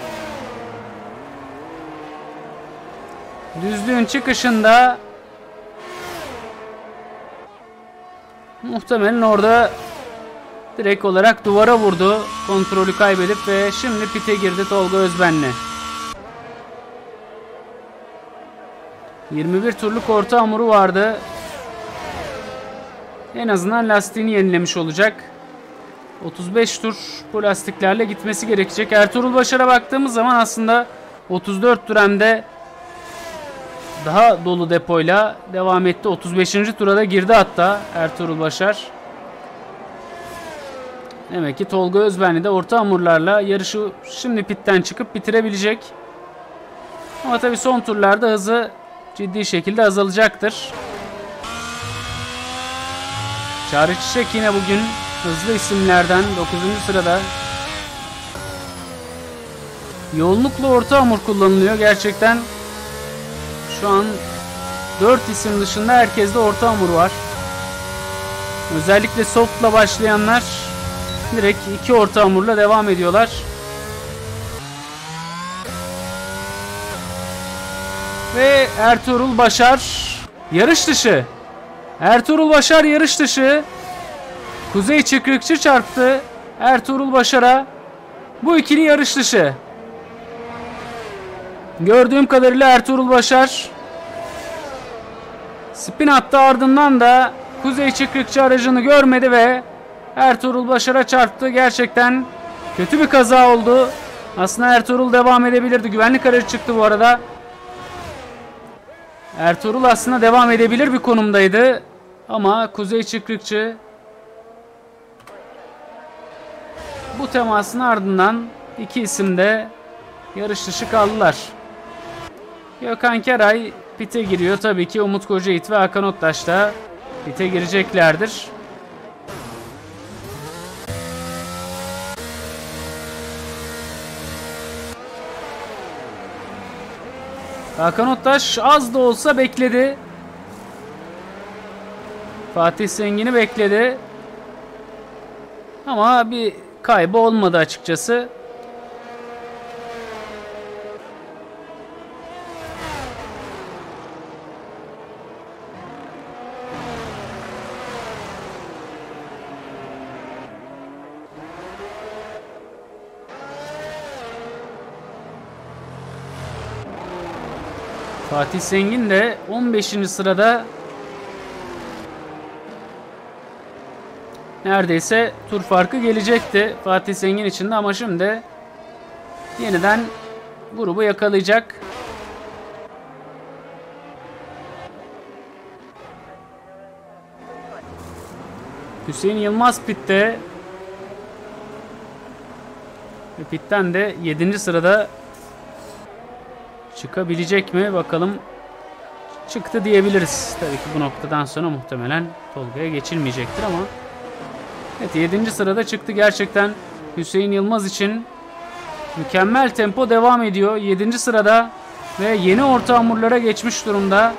[SPEAKER 1] Düzlüğün çıkışında muhtemelen orada direkt olarak duvara vurdu. Kontrolü kaybedip ve şimdi pite girdi Tolga Özbenli. yirmi bir turluk orta hamuru vardı. En azından lastiğini yenilemiş olacak. otuz beş tur bu lastiklerle gitmesi gerekecek. Ertuğrul Başar'a baktığımız zaman aslında otuz dört tur hem de daha dolu depoyla devam etti. otuz beşinci tura da girdi hatta Ertuğrul Başar. Demek ki Tolga Özbenli de orta hamurlarla yarışı şimdi pitten çıkıp bitirebilecek. Ama tabii son turlarda hızı ciddi şekilde azalacaktır. Çağrı Çiçek yine bugün hızlı isimlerden dokuzuncu sırada. Yoğunlukla orta hamur kullanılıyor. Gerçekten şu an dört isim dışında herkeste orta hamur var. Özellikle softla başlayanlar direkt iki orta hamurla devam ediyorlar. Ve Ertuğrul Başar yarış dışı. Ertuğrul Başar yarış dışı. Kuzey Çıkrıkçı çarptı Ertuğrul Başar'a. Bu ikili yarış dışı. Gördüğüm kadarıyla Ertuğrul Başar spin attı, ardından da Kuzey Çıkrıkçı aracını görmedi ve Ertuğrul Başar'a çarptı. Gerçekten kötü bir kaza oldu. Aslında Ertuğrul devam edebilirdi. Güvenlik aracı çıktı bu arada. Ertuğrul aslında devam edebilir bir konumdaydı. Ama Kuzey Çıkrıkçı bu temasın ardından iki isim de yarış dışı kaldılar. Gökhan Keray pite giriyor. Tabii ki Umut Kocayiğit ve Hakan Ottaş da pite gireceklerdir. Hakan Ottaş az da olsa bekledi. Fatih Zengin'i bekledi. Ama bir kaybı olmadı açıkçası. Fatih Zengin de on beşinci sırada, neredeyse tur farkı gelecekti Fatih Zengin için de, ama şimdi yeniden grubu yakalayacak. Hüseyin Yılmaz pitte ve pitten de yedinci sırada çıkabilecek mi bakalım. Çıktı diyebiliriz. Tabii ki bu noktadan sonra muhtemelen Tolga'ya geçilmeyecektir ama evet, yedinci sırada çıktı. Gerçekten Hüseyin Yılmaz için mükemmel tempo devam ediyor. yedinci sırada ve yeni orta hamurlara geçmiş durumda.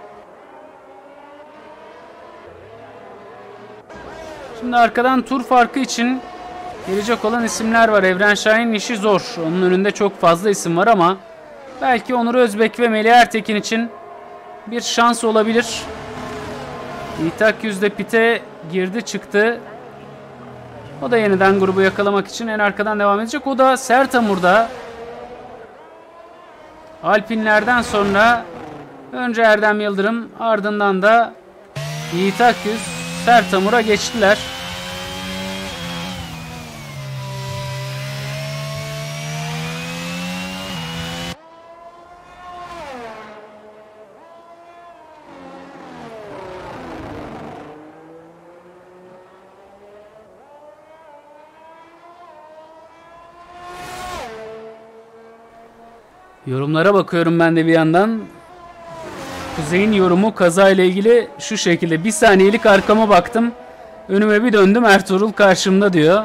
[SPEAKER 1] Şimdi arkadan tur farkı için gelecek olan isimler var. Evren Şahin'in işi zor. Onun önünde çok fazla isim var ama belki Onur Özbek ve Melih Ertekin için bir şans olabilir. Yiğit Akyüz de pite girdi çıktı. O da yeniden grubu yakalamak için en arkadan devam edecek. O da Sertamur'da. Alpinlerden sonra önce Erdem Yıldırım, ardından da Yiğit Akyüz Sertamur'a geçtiler. Yorumlara bakıyorum ben de bir yandan. Kuzey'in yorumu kazayla ilgili şu şekilde: bir saniyelik arkama baktım, önüme bir döndüm, Ertuğrul karşımda diyor.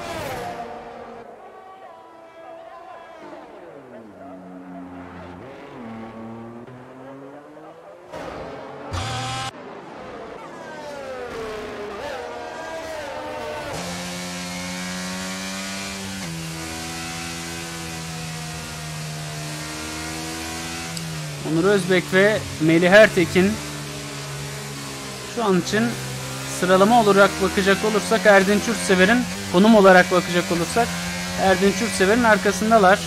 [SPEAKER 1] Onur Özbek ve Melih Ertekin şu an için sıralama olarak bakacak olursak Erdinç Yurtsever'in, konum olarak bakacak olursak Erdinç Yurtsever'in arkasındalar.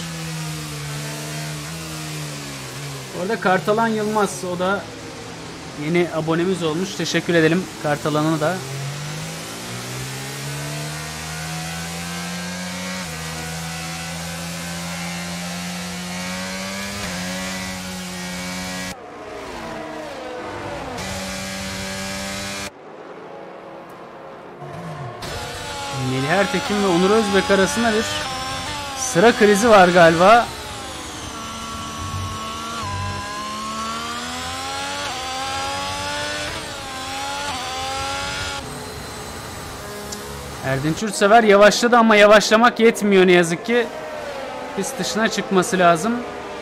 [SPEAKER 1] Orada Kartalan Yılmaz, o da yeni abonemiz olmuş. Teşekkür edelim Kartalan'a da. Melih Ertekin ve Onur Özbek arasında bir sıra krizi var galiba. Erdinç Yurtsever yavaşladı ama yavaşlamak yetmiyor ne yazık ki. Pist dışına çıkması lazım.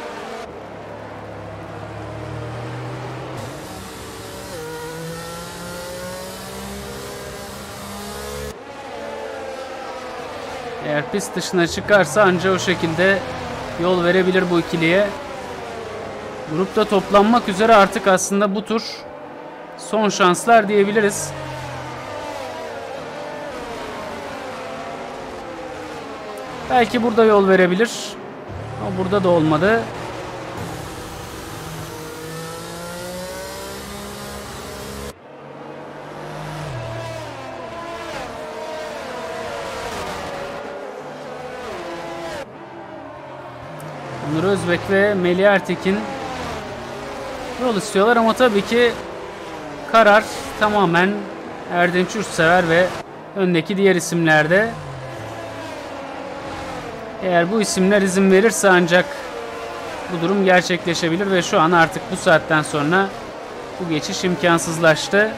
[SPEAKER 1] Eğer pist dışına çıkarsa ancak o şekilde yol verebilir bu ikiliye. Grupta toplanmak üzere artık aslında bu tur son şanslar diyebiliriz. Belki burada yol verebilir. Ama burada da olmadı. Onur Özbek ve Melih Ertekin yol istiyorlar ama tabii ki karar tamamen Erdinç Yurtsever ve öndeki diğer isimlerde. Eğer bu isimler izin verirse ancak bu durum gerçekleşebilir ve şu an artık bu saatten sonra bu geçiş imkansızlaştı.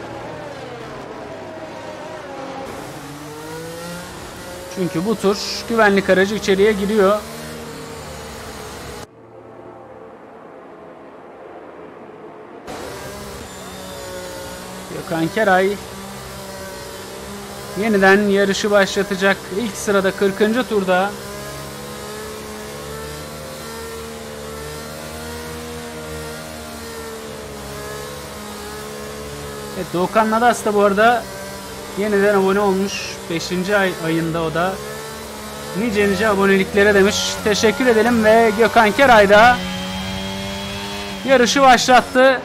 [SPEAKER 1] Çünkü bu tur güvenlik aracı içeriye giriyor. Gökhan Keray yeniden yarışı başlatacak. İlk sırada kırkıncı turda. Evet, Doğukan Nadas da bu arada yeniden abone olmuş. beşinci ay ayında o da. Nice nice aboneliklere demiş. Teşekkür edelim ve Gökhan Keray da yarışı başlattı.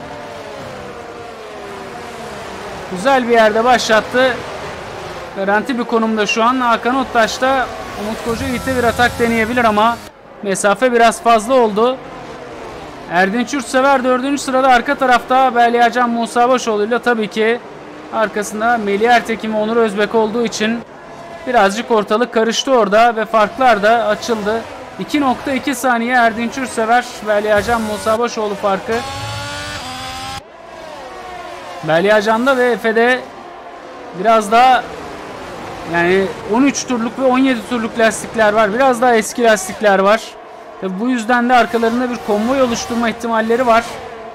[SPEAKER 1] Güzel bir yerde başlattı. Garanti bir konumda şu an. Hakan Ottaş'ta Umut Koca Yiğit'e bir atak deneyebilir ama mesafe biraz fazla oldu. Erdinç Yurtsever dördüncü sırada arka tarafta Belyacan Musa Başoğlu ile tabii ki arkasında Melih Ertekin ve Onur Özbek olduğu için birazcık ortalık karıştı orada ve farklar da açıldı. iki nokta iki saniye Erdinç Yurtsever Belyacan Musa Başoğlu farkı. Belyacan'da ve Efe'de biraz daha yani on üç turluk ve on yedi turluk lastikler var. Biraz daha eski lastikler var. Tabii bu yüzden de arkalarında bir konvoy oluşturma ihtimalleri var.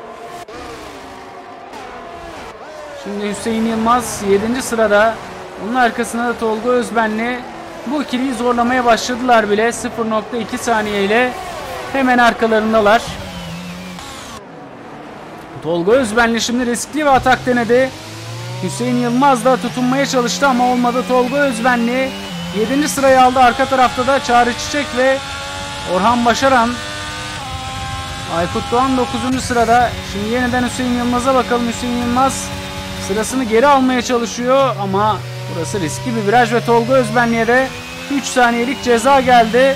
[SPEAKER 1] Şimdi Hüseyin Yılmaz yedinci sırada. Onun arkasında da Tolga Özbenli. Bu ikiliyi zorlamaya başladılar bile. sıfır nokta iki saniye ile hemen arkalarındalar. Tolga Özbenli şimdi riskli bir atak denedi. Hüseyin Yılmaz da tutunmaya çalıştı ama olmadı. Tolga Özbenli yedinci sırayı aldı. Arka tarafta da Çağrı Çiçek ve Orhan Başaran. Aykut Doğan dokuzuncu sırada. Şimdi yeniden Hüseyin Yılmaz'a bakalım. Hüseyin Yılmaz sırasını geri almaya çalışıyor ama burası riskli bir viraj ve Tolga Özbenli'ye de üç saniyelik ceza geldi.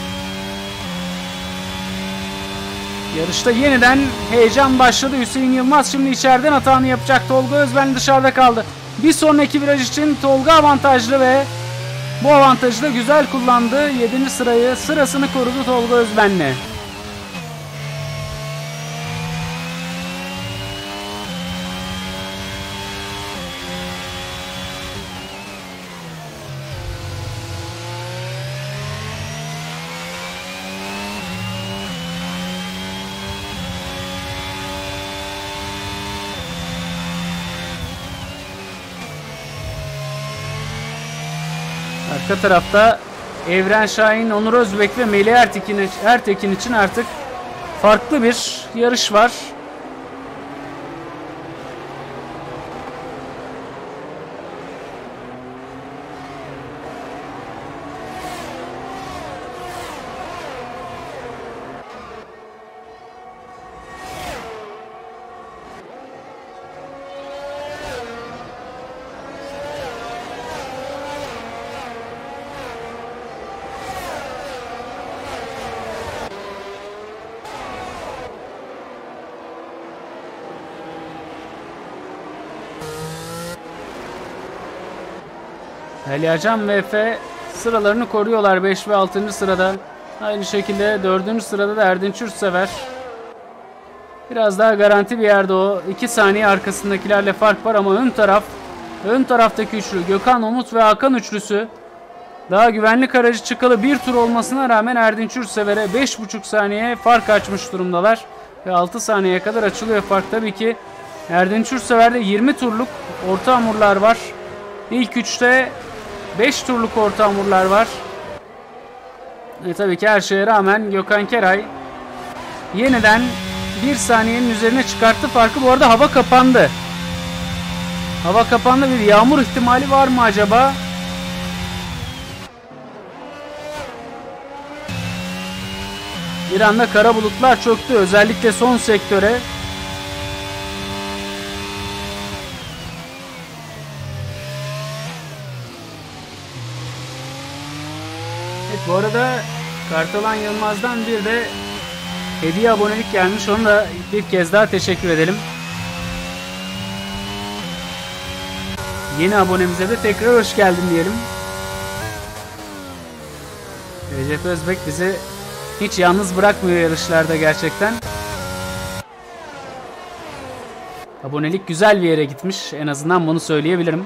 [SPEAKER 1] Yarışta yeniden heyecan başladı. Hüseyin Yılmaz şimdi içeriden hatanı yapacak. Tolga Özbenli dışarıda kaldı. Bir sonraki viraj için Tolga avantajlı ve bu avantajı da güzel kullandı. yedinci sırayı sırasını korudu Tolga Özbenli. Arka tarafta Evren Şahin, Onur Özbek ve Melih Ertekin, Ertekin için artık farklı bir yarış var. Ali Acan ve Efe sıralarını koruyorlar beş ve altıncı sırada. Aynı şekilde dördüncü sırada da Erdinç Yurtsever. Biraz daha garanti bir yerde o. iki saniye arkasındakilerle fark var ama ön taraf, ön taraftaki üçlü Gökhan, Umut ve Hakan üçlüsü daha güvenlik aracı çıkalı bir tur olmasına rağmen Erdinç Yurtsever'e beş buçuk saniye fark açmış durumdalar. Ve altı saniyeye kadar açılıyor fark. Tabii ki Erdinç Yurtsever'de yirmi turluk orta hamurlar var. İlk üçte beş turluk orta hamurlar var. E tabii ki her şeye rağmen Gökhan Keray yeniden bir saniyenin üzerine çıkarttı farkı. Bu arada hava kapandı. Hava kapandı. Bir yağmur ihtimali var mı acaba? Bir anda kara bulutlar çöktü. Özellikle son sektöre. Evet, bu arada Kartalan Yılmaz'dan bir de hediye abonelik gelmiş. Onu da bir kez daha teşekkür edelim. Yeni abonemize de tekrar hoş geldin diyelim. Recep Özbek bizi hiç yalnız bırakmıyor yarışlarda gerçekten. Abonelik güzel bir yere gitmiş. En azından bunu söyleyebilirim.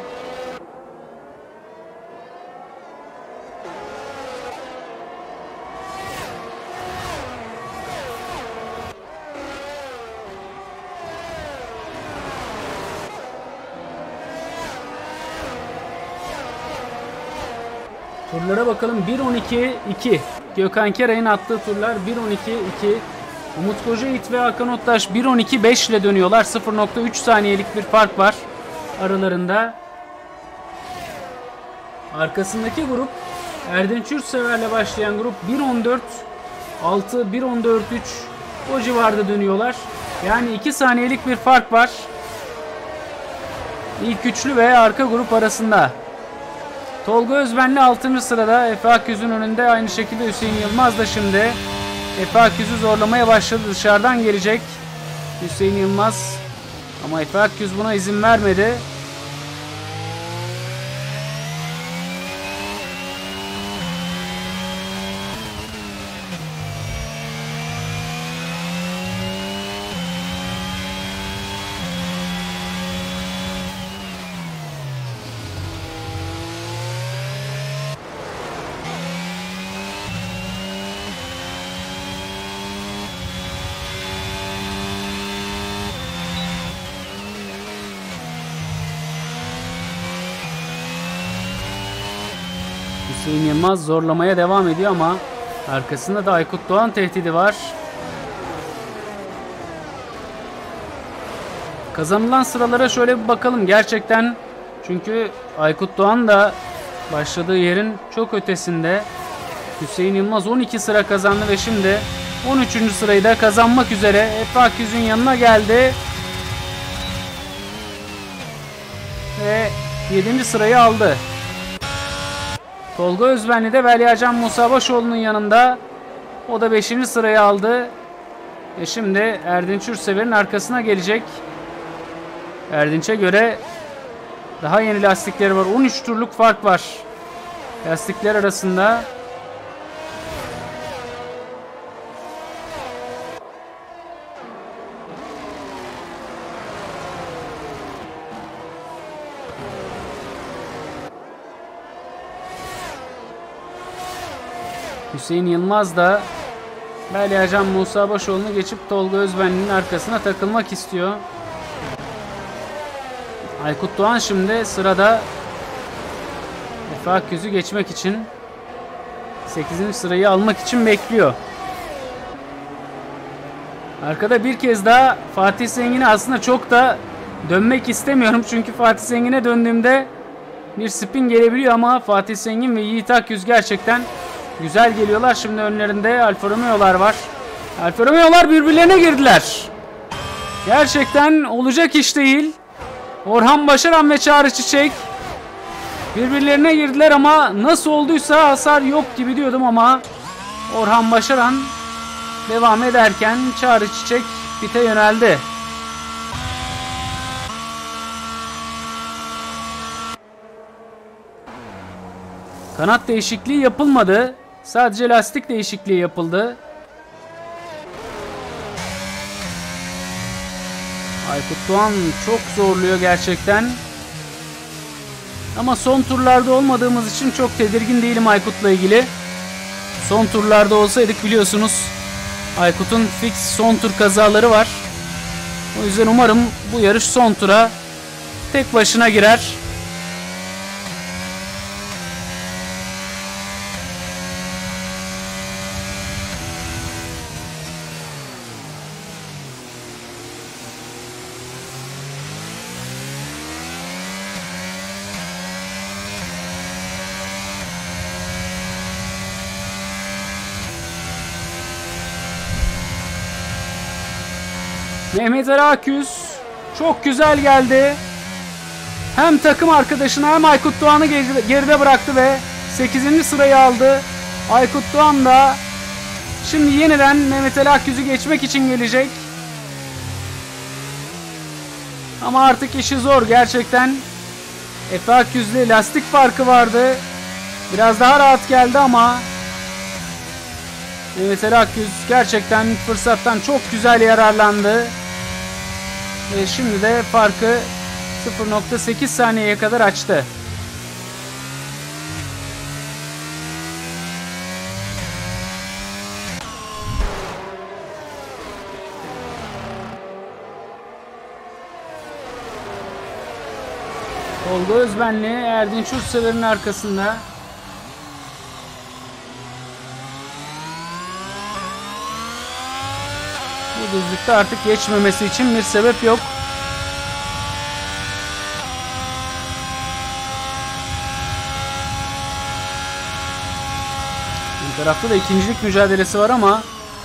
[SPEAKER 1] Turlara bakalım. bir on iki iki. Gökhan Keray'ın attığı turlar bir on iki iki. Umut Kocayiğit ve Hakan Ottaş bir on iki beş ile dönüyorlar. sıfır nokta üç saniyelik bir fark var aralarında. Arkasındaki grup Erdinç Yurtsever'le başlayan grup bir on dört altı, bir on dört üç o civarda dönüyorlar. Yani iki saniyelik bir fark var. İlk üçlü ve arka grup arasında. Tolga Özbenli altıncı sırada. Efe Akyüz'ün önünde aynı şekilde Hüseyin Yılmaz da şimdi Efe Akyüz'ü zorlamaya başladı. Dışarıdan gelecek Hüseyin Yılmaz. Ama Efe Akyüz buna izin vermedi. Hüseyin Yılmaz zorlamaya devam ediyor ama arkasında da Aykut Doğan tehdidi var. Kazanılan sıralara şöyle bir bakalım. Gerçekten Çünkü Aykut Doğan da başladığı yerin çok ötesinde. Hüseyin Yılmaz on iki sıra kazandı ve şimdi on üçüncü sırayı da kazanmak üzere Efe Akyüz'ün yanına geldi. Ve yedinci sırayı aldı. Tolga Özbenli de Belyacan Musa Başoğlu'nun yanında. O da beşinci sırayı aldı. Ve şimdi Erdinç Ürsever'in arkasına gelecek. Erdinç'e göre daha yeni lastikleri var. on üç turluk fark var lastikler arasında. Hüseyin Yılmaz da Belyacan Musa Başoğlu'nu geçip Tolga Özbenli'nin arkasına takılmak istiyor. Aykut Doğan şimdi sırada Efe Akyüz'ü geçmek için sekizinci sırayı almak için bekliyor. Arkada bir kez daha Fatih Zengin'e aslında çok da dönmek istemiyorum. Çünkü Fatih Zengin'e döndüğümde bir spin gelebiliyor ama Fatih Zengin ve Yiğit Akyüz gerçekten güzel geliyorlar. Şimdi önlerinde Alfa Romeo'lar var. Alfa Romeo'lar birbirlerine girdiler. Gerçekten olacak iş değil. Orhan Başaran ve Çağrı Çiçek birbirlerine girdiler ama nasıl olduysa hasar yok gibi diyordum ama Orhan Başaran devam ederken Çağrı Çiçek pite yöneldi. Kanat değişikliği yapılmadı. Sadece lastik değişikliği yapıldı. Aykut Doğan çok zorluyor gerçekten. Ama son turlarda olmadığımız için çok tedirgin değilim Aykut'la ilgili. Son turlarda olsaydık biliyorsunuz Aykut'un fix son tur kazaları var. O yüzden umarım bu yarış son tura tek başına girer. Mehmet Ali Akyüz çok güzel geldi. Hem takım arkadaşını hem Aykut Doğan'ı geride bıraktı ve sekizinci sırayı aldı. Aykut Doğan da şimdi yeniden Mehmet Ali Akyüz'ü geçmek için gelecek. Ama artık işi zor gerçekten. Efe Akyüz'le lastik farkı vardı. Biraz daha rahat geldi ama Mehmet Ali Akyüz gerçekten fırsattan çok güzel yararlandı. Ve şimdi de farkı sıfır nokta sekiz saniyeye kadar açtı. Tolga Özbenli Erdinç Ürsever'in arkasında. Bu düzlükte artık geçmemesi için bir sebep yok. Bir tarafta da ikincilik mücadelesi var ama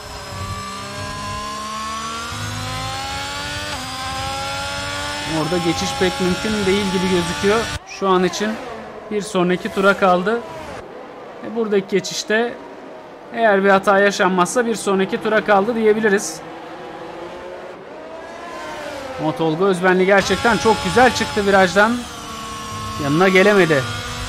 [SPEAKER 1] orada geçiş pek mümkün değil gibi gözüküyor. Şu an için bir sonraki tura kaldı. E buradaki geçişte eğer bir hata yaşanmazsa bir sonraki tura kaldı diyebiliriz. Ama Tolga Özbenli gerçekten çok güzel çıktı virajdan. Yanına gelemedi.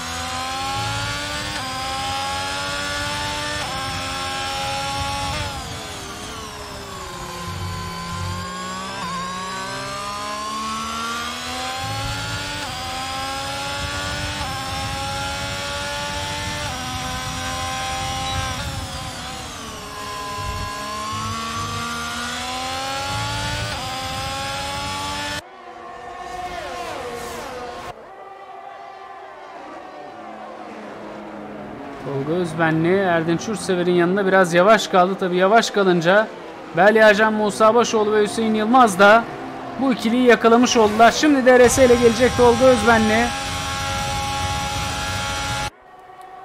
[SPEAKER 1] Tolga Özbenli Erdinç Ürsever'in yanında biraz yavaş kaldı. Tabi yavaş kalınca Belyacan Musa Başoğlu ve Hüseyin Yılmaz da bu ikiliyi yakalamış oldular. Şimdi D R S ile gelecek Tolga Özbenli.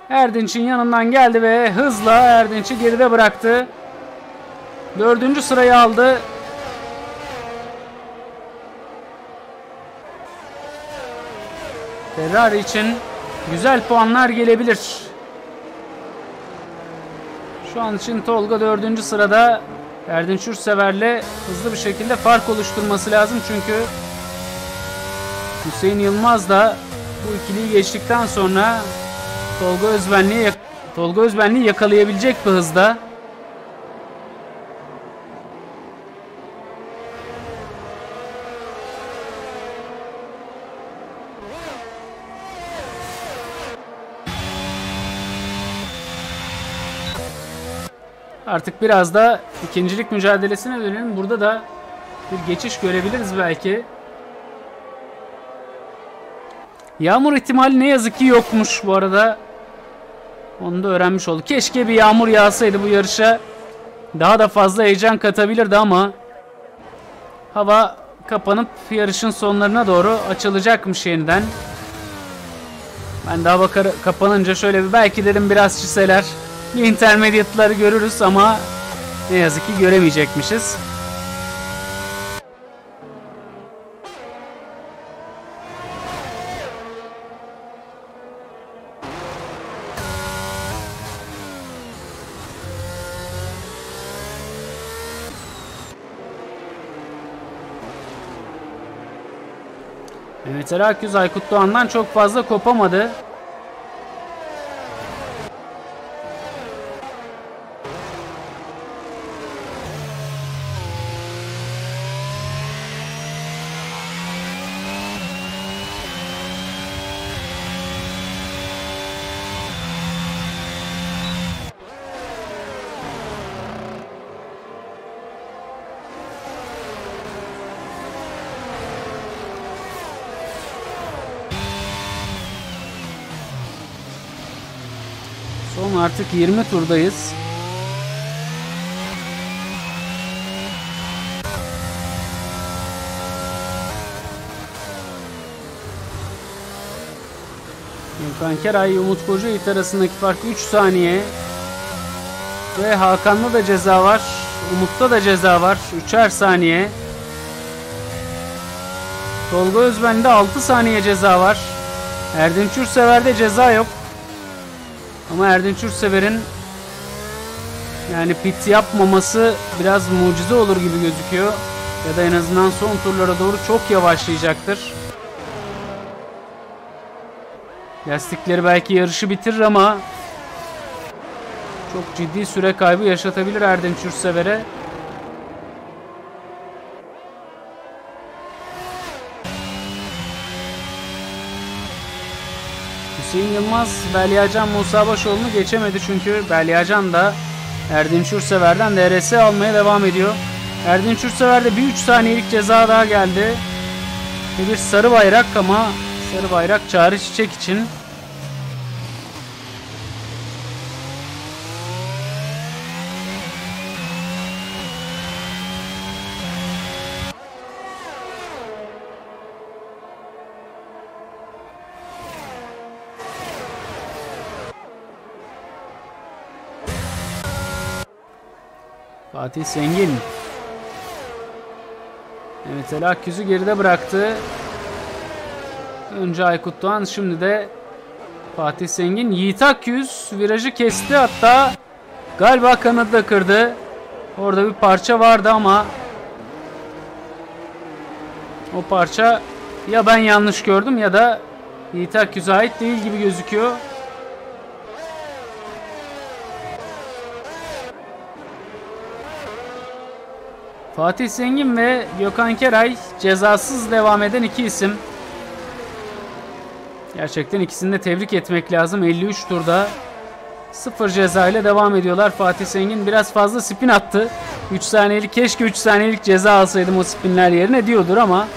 [SPEAKER 1] Erdinç'in yanından geldi ve hızla Erdinç'i geride bıraktı. Dördüncü sırayı aldı. Ferrari için güzel puanlar gelebilir. Şu an için Tolga dördüncü sırada. Erdinç Yurtsever'le hızlı bir şekilde fark oluşturması lazım. Çünkü Hüseyin Yılmaz da bu ikiliyi geçtikten sonra Tolga Özbenli'yi Tolga Özbenli'yi yakalayabilecek bir hızda. Artık biraz da ikincilik mücadelesine dönelim. Burada da bir geçiş görebiliriz belki. Yağmur ihtimali ne yazık ki yokmuş bu arada. Onu da öğrenmiş olduk. Keşke bir yağmur yağsaydı bu yarışa. Daha da fazla heyecan katabilirdi ama hava kapanıp yarışın sonlarına doğru açılacakmış yeniden. Ben daha bakar kapanınca şöyle bir belki dedim biraz çiseler. Intermediate'ları görürüz ama ne yazık ki göremeyecekmişiz. Evet, Erakyüz Aykut Doğan'dan çok fazla kopamadı. Son artık yirmi turdayız. Gökhan Keray, Umut Kocayiğit arasındaki fark üç saniye. Ve Hakan'da da ceza var. Umut'ta da ceza var. üçer saniye. Tolga Özben'de altı saniye ceza var. Erdinç Yurtsever'de ceza yok. Ama Erdinç Yurtsever'in yani pit yapmaması biraz mucize olur gibi gözüküyor. Ya da en azından son turlara doğru çok yavaşlayacaktır. Lastikleri belki yarışı bitirir ama çok ciddi süre kaybı yaşatabilir Erdinç Yurtsever'e. Hüseyin Yılmaz, Belyacan Musa Başoğlu'nu geçemedi çünkü Belyacan da Erdinç Yurtsever'den D R S almaya devam ediyor. Erdinç Yurtsever'de bir üç saniyelik ceza daha geldi. Ve bir sarı bayrak ama sarı bayrak Çağrı Çiçek için. Fatih Sengin. Evet, El Akgüz'ü geride bıraktı. Önce Aykut Doğan, şimdi de Fatih Sengin. Yiğit Akgüz virajı kesti, hatta galiba kanadı da kırdı. Orada bir parça vardı ama o parça ya ben yanlış gördüm ya da Yiğit Akgüz'e ait değil gibi gözüküyor. Fatih Zengin ve Gökhan Keray cezasız devam eden iki isim. Gerçekten ikisini de tebrik etmek lazım. elli üç turda sıfır ceza ile devam ediyorlar. Fatih Zengin biraz fazla spin attı. üç saniyelik, keşke üç saniyelik ceza alsaydım o spinler yerine diyordur ama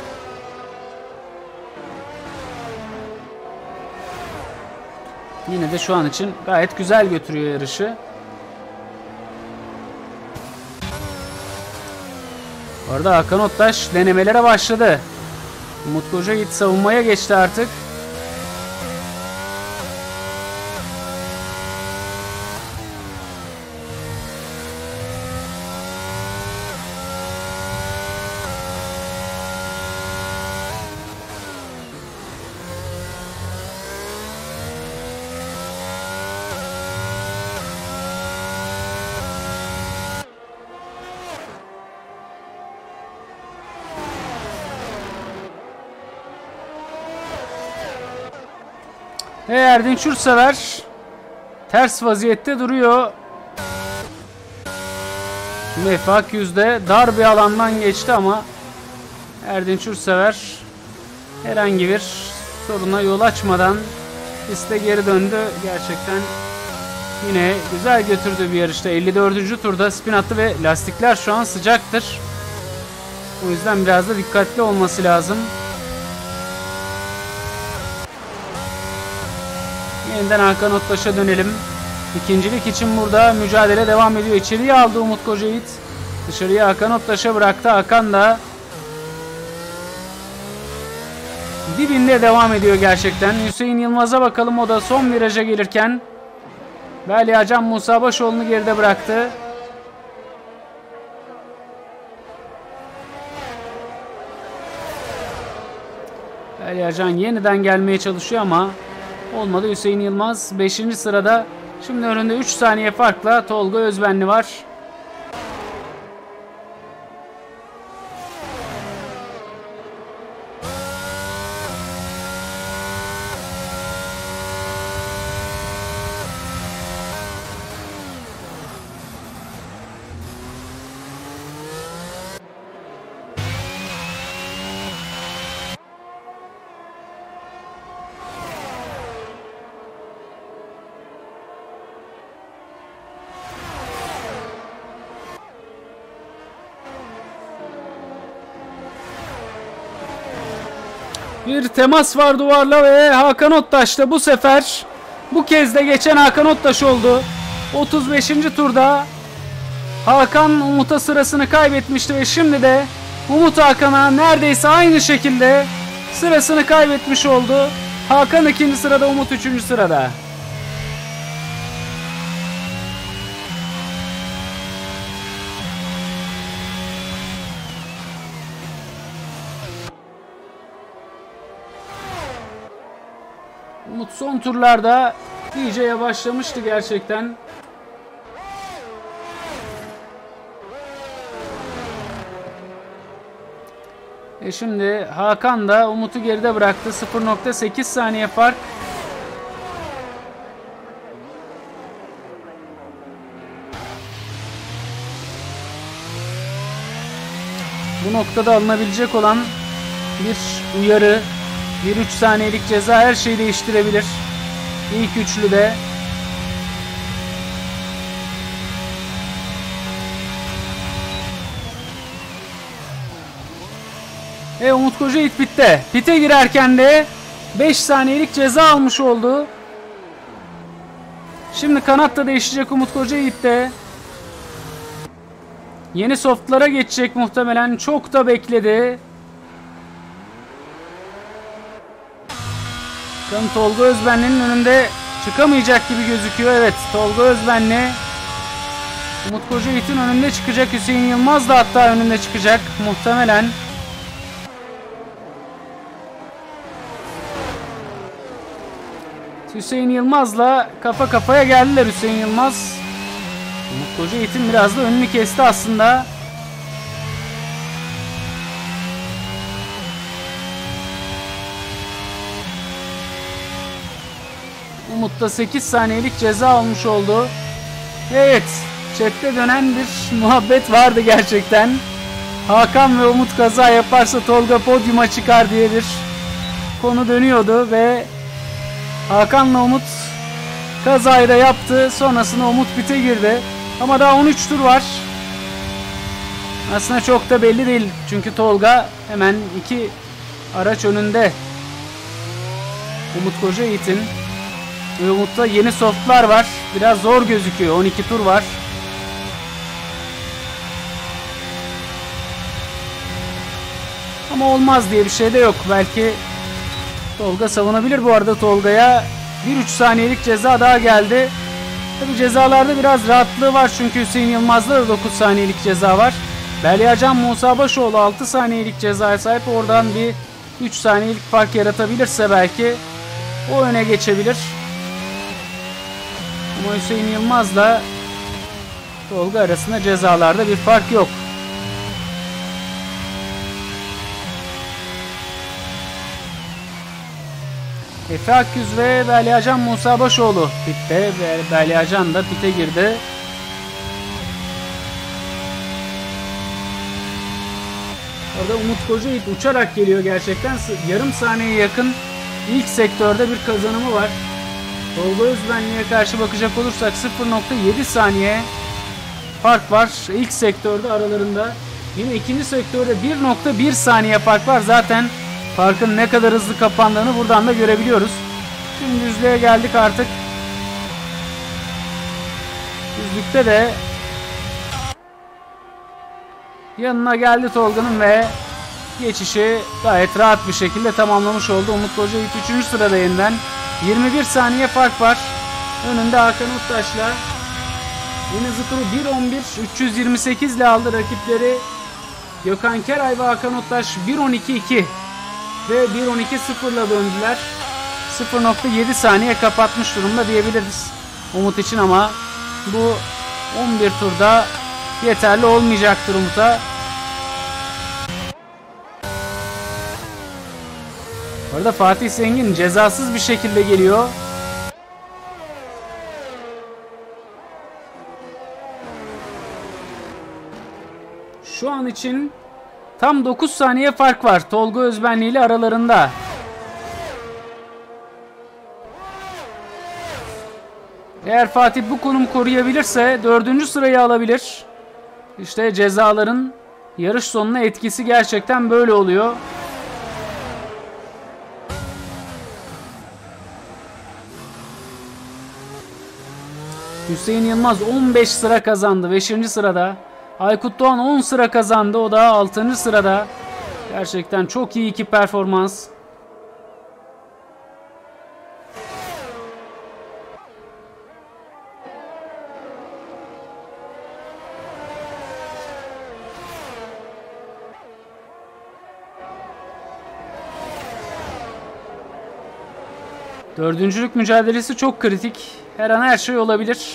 [SPEAKER 1] yine de şu an için gayet güzel götürüyor yarışı. Bu arada Hakan Ottaş denemelere başladı. Umut Kocayiğit savunmaya geçti artık. Ve Erdinç Yurtsever ters vaziyette duruyor. Şimdi Efe Akyüz'de dar bir alandan geçti ama Erdinç Yurtsever herhangi bir soruna yol açmadan piste geri döndü. Gerçekten yine güzel götürdüğü bir yarışta. elli dördüncü turda spin attı ve lastikler şu an sıcaktır. O yüzden biraz da dikkatli olması lazım. Yeniden Hakan Ottaş'a dönelim. İkincilik için burada mücadele devam ediyor. İçeriye aldı Umut Kocayiğit. Dışarıya Hakan Ottaş'a bıraktı. Hakan da dibinde devam ediyor gerçekten. Hüseyin Yılmaz'a bakalım. O da son viraja gelirken Veliacan Musa Başoğlu'nu geride bıraktı. Veliacan yeniden gelmeye çalışıyor ama olmadı. Hüseyin Yılmaz beşinci sırada. Şimdi önünde üç saniye farkla Tolga Özbenli var. Bir temas var duvarla ve Hakan Ottaş'ta bu sefer bu kez de geçen Hakan Ottaş oldu. otuz beşinci turda Hakan Umut'a sırasını kaybetmişti ve şimdi de Umut Hakan'a neredeyse aynı şekilde sırasını kaybetmiş oldu. Hakan ikinci sırada, Umut üçüncü sırada. Umut son turlarda iyice yavaşlamıştı gerçekten. E şimdi Hakan da Umut'u geride bıraktı. sıfır nokta sekiz saniye fark. Bu noktada alınabilecek olan bir uyarı, bir üç saniyelik ceza her şeyi değiştirebilir. İlk üçlü de. E Umut Kocayiğit bitti. Pite girerken de beş saniyelik ceza almış oldu. Şimdi kanatta değişecek Umut Kocayiğit de. Yeni softlara geçecek muhtemelen. Çok da bekledi. Bakın Tolga Özbenli'nin önünde çıkamayacak gibi gözüküyor. Evet, Tolga Özbenli Umut Kocayiğit'in önünde çıkacak. Hüseyin Yılmaz da hatta önünde çıkacak muhtemelen. Hüseyin Yılmaz'la kafa kafaya geldiler. Hüseyin Yılmaz Umut Kocayiğit'in biraz da önünü kesti aslında. Umut da sekiz saniyelik ceza almış oldu. Evet, chatte dönen bir muhabbet vardı gerçekten. Hakan ve Umut kaza yaparsa Tolga podyuma çıkar diye bir konu dönüyordu ve Hakan'la Umut kazayı da yaptı. Sonrasında Umut pite girdi. Ama daha on üç tur var. Aslında çok da belli değil. Çünkü Tolga hemen iki araç önünde. Umut Kocayiğit'in. Ve Umut'ta yeni softlar var. Biraz zor gözüküyor. on iki tur var. Ama olmaz diye bir şey de yok. Belki Tolga savunabilir. Bu arada Tolga'ya bir üç saniyelik ceza daha geldi. Tabi cezalarda biraz rahatlığı var. Çünkü Hüseyin Yılmaz'da da dokuz saniyelik ceza var. Veliacan Musa Başoğlu altı saniyelik cezaya sahip. Oradan bir üç saniyelik fark yaratabilirse belki o öne geçebilir. Ama Hüseyin Yılmaz'la Tolga arasında cezalarda bir fark yok. Efe Akyüz ve Belyacan Musa Başoğlu pitte. Belyacan da pite girdi. Orada Umut Kocayiğit uçarak geliyor gerçekten. Yarım saniyeye yakın ilk sektörde bir kazanımı var. Tolga Özbenli'ye karşı bakacak olursak sıfır nokta yedi saniye fark var ilk sektörde aralarında. Yine ikinci sektörde bir nokta bir saniye fark var. Zaten farkın ne kadar hızlı kapandığını buradan da görebiliyoruz. Şimdi düzlüğe geldik artık. Düzlükte de yanına geldi Tolga'nın ve geçişi gayet rahat bir şekilde tamamlamış oldu. Umut Kocayiğit üçüncü sırada yeniden. yirmi bir saniye fark var. Önünde Hakan Uttaş'la. Yine Zıturu bir on bir üç yüz yirmi sekiz ile aldı rakipleri. Gökhan Keray ve Hakan Uttaş bir on iki iki ve bir on iki sıfır ile döndüler. sıfır nokta yedi saniye kapatmış durumda diyebiliriz Umut için ama bu on bir turda yeterli olmayacaktır Umut'a. Orada Fatih Zengin cezasız bir şekilde geliyor. Şu an için tam dokuz saniye fark var Tolga Özbenli ile aralarında. Eğer Fatih bu konum koruyabilirse dördüncü sırayı alabilir. İşte cezaların yarış sonuna etkisi gerçekten böyle oluyor. Hüseyin Yılmaz on beş sıra kazandı beşinci sırada. Aykut Doğan on sıra kazandı, o da altıncı sırada. Gerçekten çok iyi iki performans. Dördüncülük mücadelesi çok kritik. Her an her şey olabilir.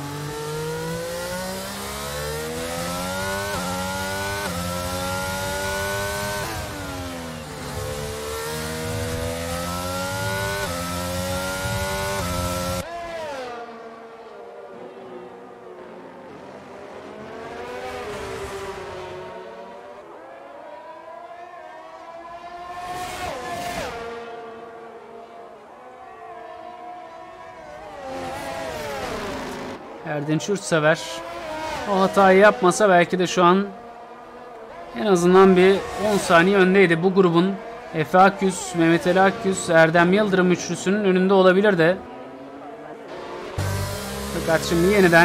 [SPEAKER 1] Erdinç Yurtsever o hatayı yapmasa belki de şu an en azından bir on saniye öndeydi. Bu grubun Efe Akyüz, Mehmet Ali Akyüz, Erdem Yıldırım üçlüsünün önünde olabilir de. Fakat şimdi yeniden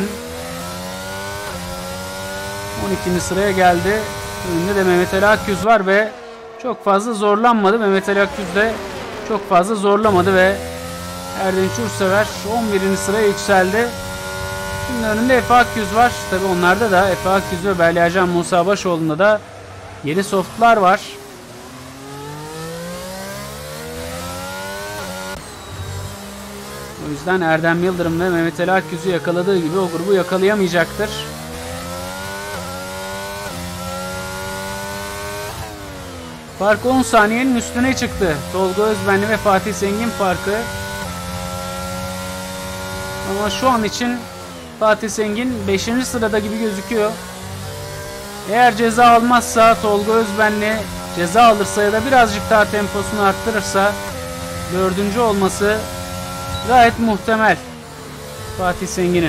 [SPEAKER 1] on ikinci sıraya geldi. Önünde de Mehmet Ali Akyüz var ve çok fazla zorlanmadı. Mehmet Ali Akyüz de çok fazla zorlamadı ve Erdinç Yurtsever on birinci sıraya yükseldi. Şimdi önünde Efe Akyüz var. Tabi onlarda da Efe Akyüz ve Belyacan Musa Başoğlu'nda da yeni softlar var. O yüzden Erdem Yıldırım ve Mehmet Ali Akyüz'ü yakaladığı gibi o grubu yakalayamayacaktır. Fark on saniyenin üstüne çıktı. Tolga Özbenli ve Fatih Zengin farkı. Ama şu an için Fatih Zengin beşinci sırada gibi gözüküyor. Eğer ceza almazsa, Tolga Özbenli ceza alırsa ya da birazcık daha temposunu arttırırsa dördüncü olması gayet muhtemel Fatih Zengin'in.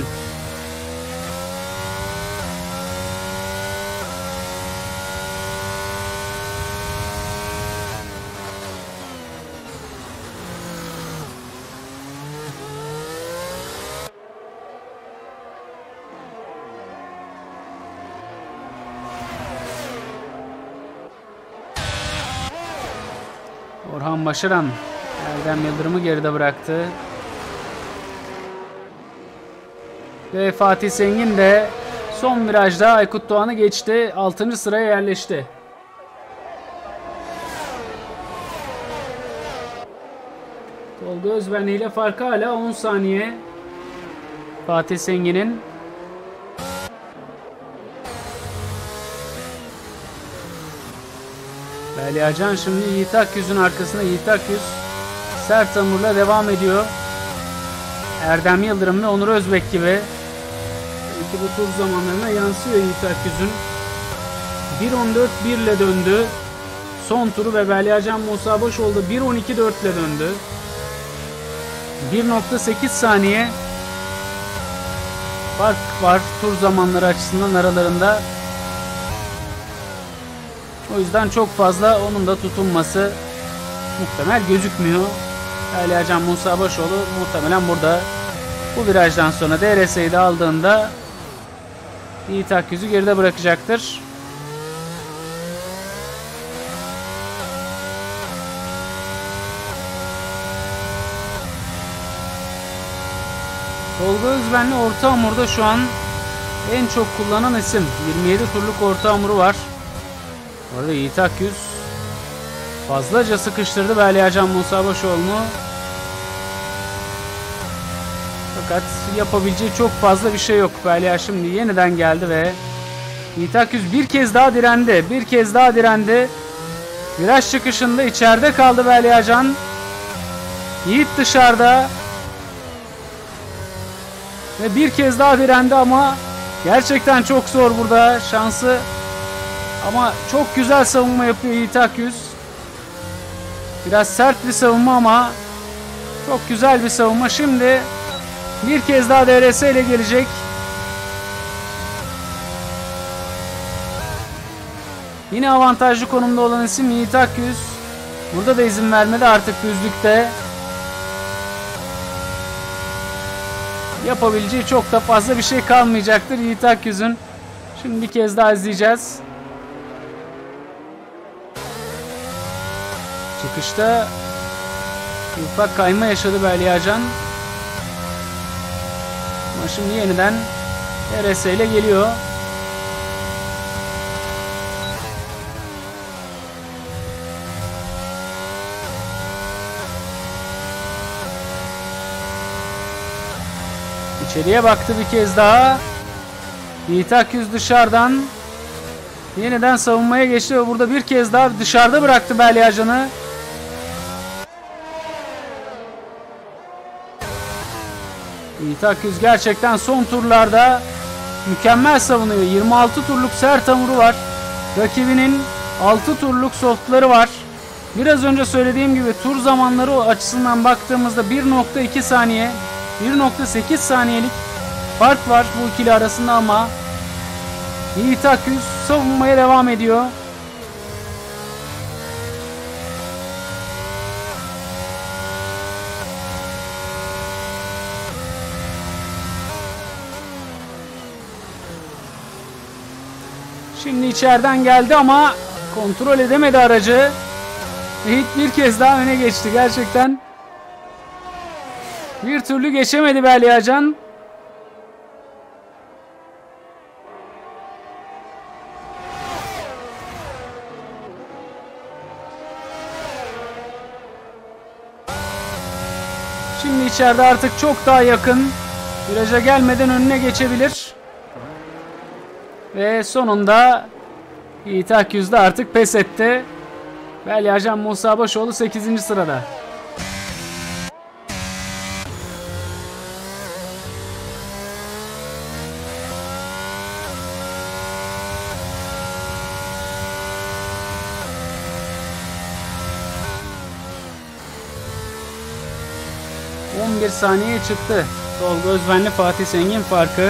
[SPEAKER 1] Orhan Başaran Erdem Yıldırım'ı geride bıraktı. Ve Fatih Zengin de son virajda Aykut Doğan'ı geçti. altıncı sıraya yerleşti. Tolga Özbenli ile farkı hala on saniye. Fatih Zengin'in. Belyacan şimdi Yiğit Akyüz'ün arkasında. Yiğit Akyüz sert hamurla devam ediyor. Erdem Yıldırım ve Onur Özbek gibi. Belki bu tur zamanlarına yansıyor Yiğit Akyüz'ün. bir on dört bir ile döndü. Son turu ve Belyacan Musa Başoğlu bir on iki dört ile döndü. bir nokta sekiz saniye fark var tur zamanları açısından aralarında. O yüzden çok fazla onun da tutunması muhtemel gözükmüyor. Belyacan Musa Başoğlu muhtemelen burada bu virajdan sonra D R S'yi de aldığında Yiğit Akyüz'ü geride bırakacaktır. Tolga Özbenli orta hamurda şu an en çok kullanan isim. yirmi yedi turluk orta hamuru var. Orada Yiğit Akyüz fazlaca sıkıştırdı Belyacan Musa Başoğlu'nu. Fakat yapabileceği çok fazla bir şey yok. Belya şimdi yeniden geldi ve Yiğit Akyüz bir kez daha direndi. Bir kez daha direndi. Viraj çıkışında içeride kaldı Belyacan. Yiğit dışarıda. Ve bir kez daha direndi ama gerçekten çok zor burada şansı. Ama çok güzel savunma yapıyor Yiğit Akyüz. Biraz sert bir savunma ama çok güzel bir savunma. Şimdi bir kez daha D R S ile gelecek. Yine avantajlı konumda olan isim Yiğit Akyüz. Burada da izin vermedi artık düzlükte. Yapabileceği çok da fazla bir şey kalmayacaktır Yiğit Akyüz'ün. Şimdi bir kez daha izleyeceğiz. Çıkışta ufak kayma yaşadı Belyacan. Ama şimdi yeniden D R S ile geliyor. İçeriye baktı bir kez daha. Yiğit Akyüz dışarıdan yeniden savunmaya geçti ve burada bir kez daha dışarıda bıraktı Belyacan'ı. Yiğit Akyüz gerçekten son turlarda mükemmel savunuyor. yirmi altı turluk sert hamuru var. Rakibinin altı turluk softları var. Biraz önce söylediğim gibi tur zamanları açısından baktığımızda bir nokta iki saniye, bir nokta sekiz saniyelik fark var bu ikili arasında ama Yiğit Akyüz savunmaya devam ediyor. Şimdi içeriden geldi ama kontrol edemedi aracı. Yiğit bir kez daha öne geçti gerçekten. Bir türlü geçemedi Belyacan. Şimdi içeride artık çok daha yakın. Viraja gelmeden önüne geçebilir. Ve sonunda Yiğit Akyüz de artık pes etti. Belyacan Musa Başoğlu sekizinci sırada. on bir saniye çıktı. Tolga Özbenli Fatih Sengin farkı.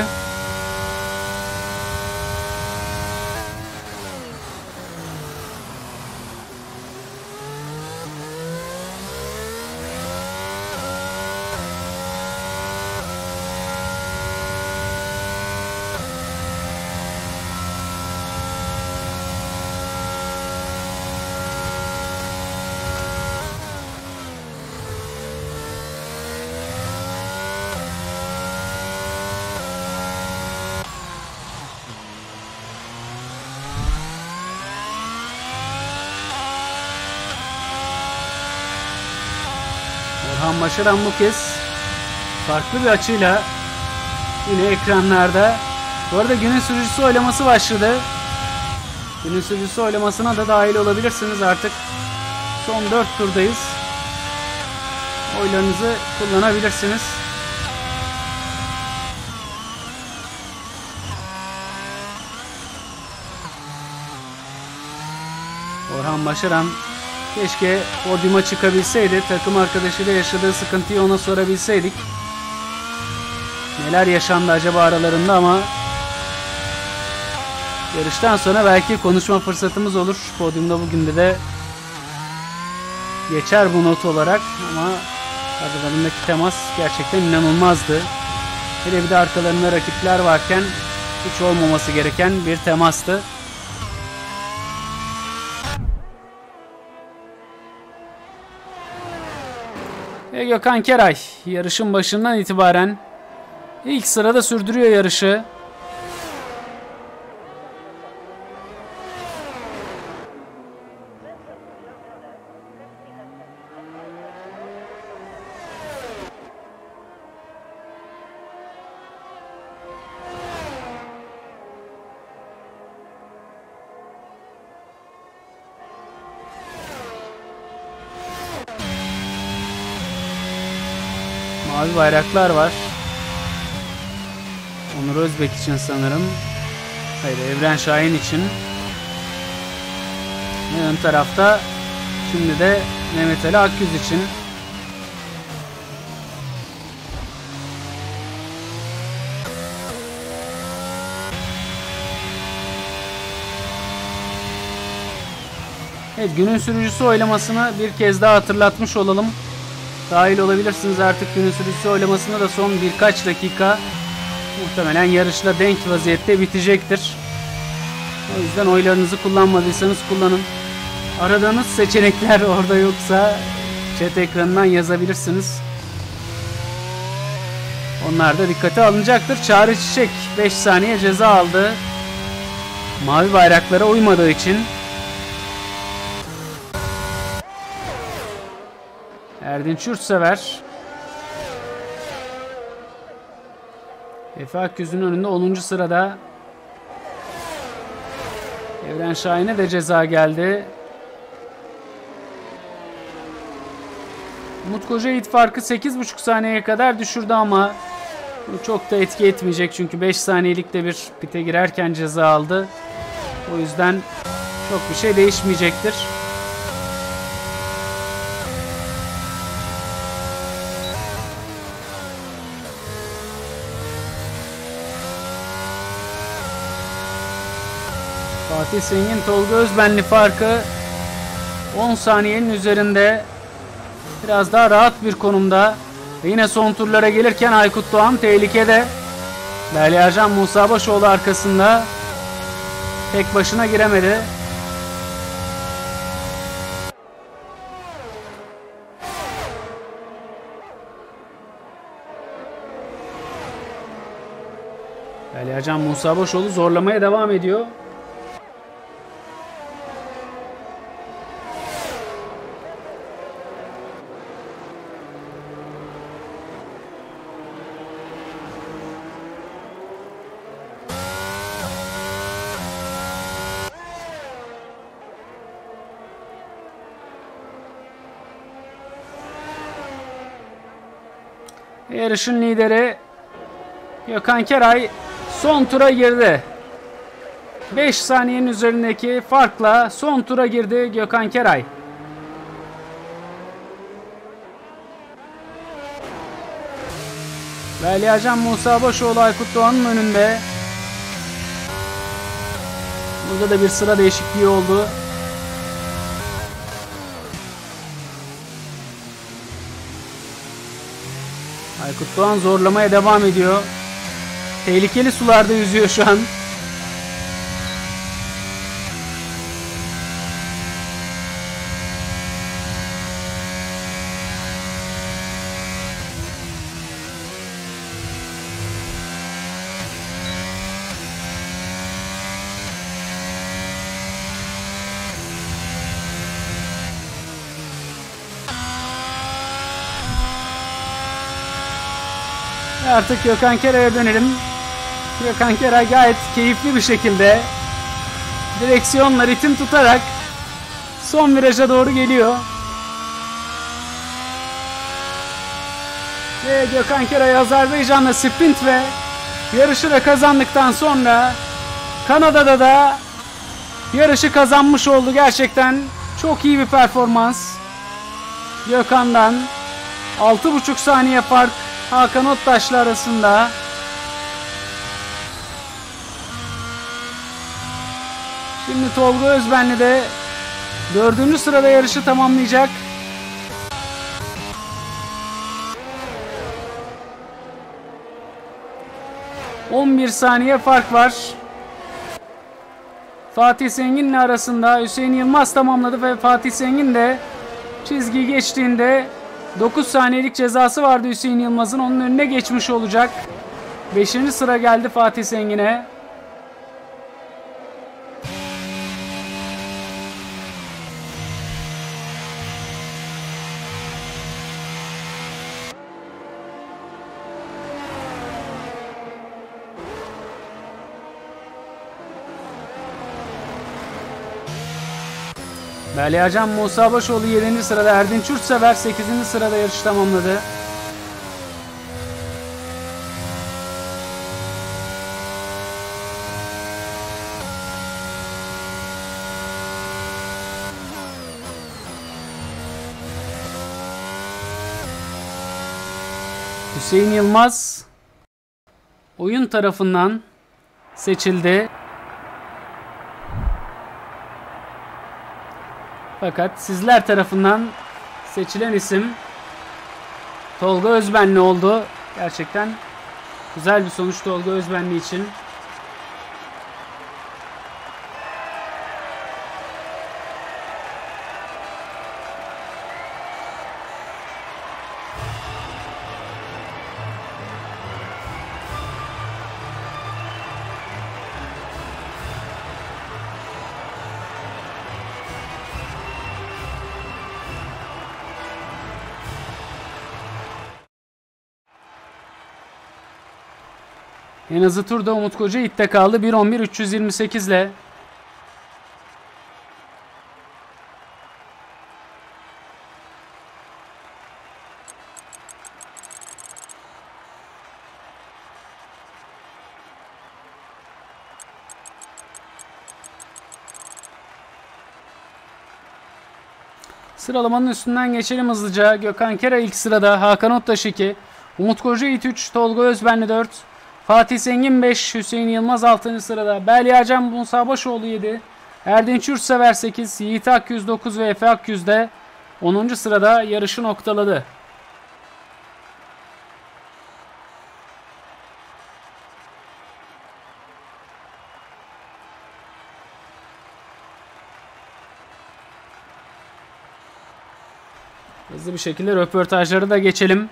[SPEAKER 1] Orhan Başaran bu kez farklı bir açıyla yine ekranlarda. Bu arada günün sürücüsü oylaması başladı. Günün sürücüsü oylamasına da dahil olabilirsiniz artık. Son dört turdayız. oylarınızı kullanabilirsiniz. Orhan Başaran keşke podyuma çıkabilseydi. Takım arkadaşıyla yaşadığı sıkıntıyı ona sorabilseydik. Neler yaşandı acaba aralarında, ama yarıştan sonra belki konuşma fırsatımız olur. Podyumda bugün de, de geçer bu not olarak, ama aralarındaki temas gerçekten inanılmazdı. Hele bir de arkalarında rakipler varken hiç olmaması gereken bir temastı. Ve Gökhan Keray yarışın başından itibaren ilk sırada sürdürüyor yarışı. Mavi bayraklar var. Onur Özbek için sanırım. Hayır, Evren Şahin için. Ve ön tarafta şimdi de Mehmet Ali Akgüz için. Evet, günün sürücüsü oylamasını bir kez daha hatırlatmış olalım. Dahil olabilirsiniz artık günün sürücüsü oylamasına da son birkaç dakika. Muhtemelen yarışla denk vaziyette bitecektir. O yüzden oylarınızı kullanmadıysanız kullanın. Aradığınız seçenekler orada yoksa chat ekranından yazabilirsiniz. Onlar da dikkate alınacaktır. Çağrı Çiçek beş saniye ceza aldı. Mavi bayraklara uymadığı için. Erdinç Yurtsever Efe Akgüz'ün önünde onuncu sırada. Evren Şahin'e de ceza geldi. Umut Kocayiğit farkı sekiz buçuk saniyeye kadar düşürdü, ama bu çok da etki etmeyecek çünkü beş saniyelik de bir pite girerken ceza aldı. O yüzden çok bir şey değişmeyecektir. Fatih Sengin Tolga Özbenli farkı on saniyenin üzerinde, biraz daha rahat bir konumda. Ve yine son turlara gelirken Aykut Doğan tehlikede. Değerli Ercan Musa Başoğlu arkasında, tek başına giremedi. Değerli Ercan Musa Başoğlu zorlamaya devam ediyor. Yarışın lideri Gökhan Keray son tura girdi. beş saniyenin üzerindeki farkla son tura girdi Gökhan Keray. Veli Acan Musa Başoğlu Aykut Doğan'ın önünde. Burada da bir sıra değişikliği oldu. Aykut Doğan zorlamaya devam ediyor. Tehlikeli sularda yüzüyor şu an. Artık Gökhan Keray'a dönelim. Gökhan Keray gayet keyifli bir şekilde direksiyonla ritim tutarak son viraja doğru geliyor. Ve Gökhan Keray Azerbaycan'da sprint ve yarışı da kazandıktan sonra Kanada'da da yarışı kazanmış oldu. Gerçekten çok iyi bir performans Gökhan'dan. altı buçuk saniye fark Hakan Ottaş'la arasında. Şimdi Tolga Özbenli de dördüncü sırada yarışı tamamlayacak. on bir saniye fark var. Fatih Zengin'le arasında Hüseyin Yılmaz tamamladı ve Fatih Zengin de çizgiyi geçtiğinde dokuz saniyelik cezası vardı Hüseyin Yılmaz'ın. Onun önüne geçmiş olacak. beşinci sıra geldi Fatih Zengin'e. Melihacan Musa Başoğlu yedinci sırada, Erdinç Yurtsever sekizinci sırada yarışı tamamladı. Hüseyin Yılmaz oyun tarafından seçildi. Fakat sizler tarafından seçilen isim Tolga Özbenli oldu. Gerçekten güzel bir sonuç Tolga Özbenli için. En hızlı turda Umut Koca itte kaldı. bir on bir üç yüz yirmi sekiz ile. Sıralamanın üstünden geçelim hızlıca. Gökhan Keray ilk sırada. Hakan Ottaş iki. Umut Koca Yiğit üç. Tolga Özbenli dört. Fatih Zengin beş. Hüseyin Yılmaz altıncı sırada. Belyacan Musa Başoğlu yedi. Erdinç Yurtsever sekiz. Yiğit Akyüz dokuz ve Efe Akyüz de onuncu sırada yarışı noktaladı. Hızlı bir şekilde röportajları da geçelim.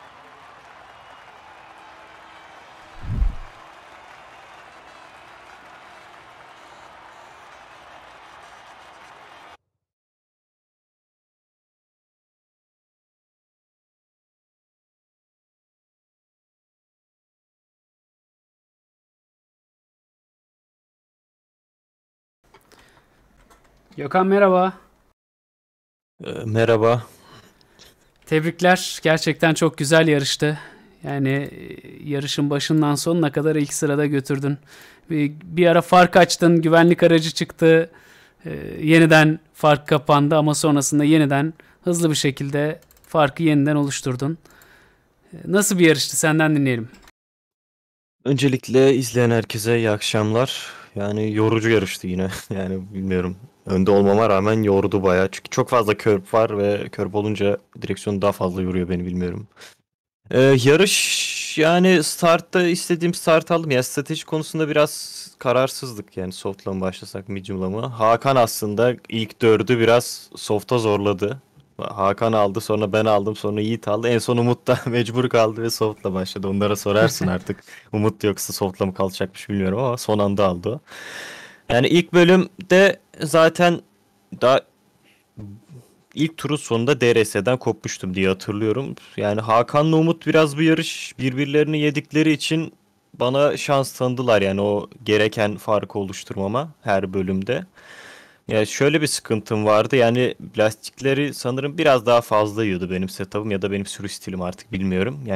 [SPEAKER 1] Gökhan merhaba.
[SPEAKER 2] Ee, merhaba.
[SPEAKER 1] Tebrikler. Gerçekten çok güzel yarıştı. Yani e, yarışın başından sonuna kadar ilk sırada götürdün. Bir, bir ara fark açtın. Güvenlik aracı çıktı. E, yeniden fark kapandı ama sonrasında yeniden hızlı bir şekilde farkı yeniden oluşturdun. E, nasıl bir yarıştı? Senden dinleyelim.
[SPEAKER 2] Öncelikle izleyen herkese iyi akşamlar. Yani yorucu yarıştı yine. Yani bilmiyorum. Önde olmama rağmen yordu bayağı. Çünkü çok fazla körp var ve körp olunca direksiyon daha fazla yoruyor beni, bilmiyorum. Ee, yarış yani startta istediğim start aldım. Yani strateji konusunda biraz kararsızlık. Yani soft'la mı başlasak medium'la mı? Hakan aslında ilk dördü biraz soft'a zorladı. Hakan aldı, sonra ben aldım, sonra Yiğit aldı. En son Umut da mecbur kaldı ve soft'la başladı. Onlara sorarsın artık. Umut yoksa soft'la mı kalacakmış bilmiyorum ama son anda aldı o. Yani ilk bölümde zaten daha ilk turun sonunda D R S'den kopmuştum diye hatırlıyorum. Yani Hakan'la Umut biraz bu yarış birbirlerini yedikleri için bana şans tanıdılar, yani o gereken farkı oluşturmama her bölümde. Ya şöyle bir sıkıntım vardı, yani lastikleri sanırım biraz daha fazla yiyordu benim setup'ım ya da benim sürüş stilim, artık bilmiyorum. Yani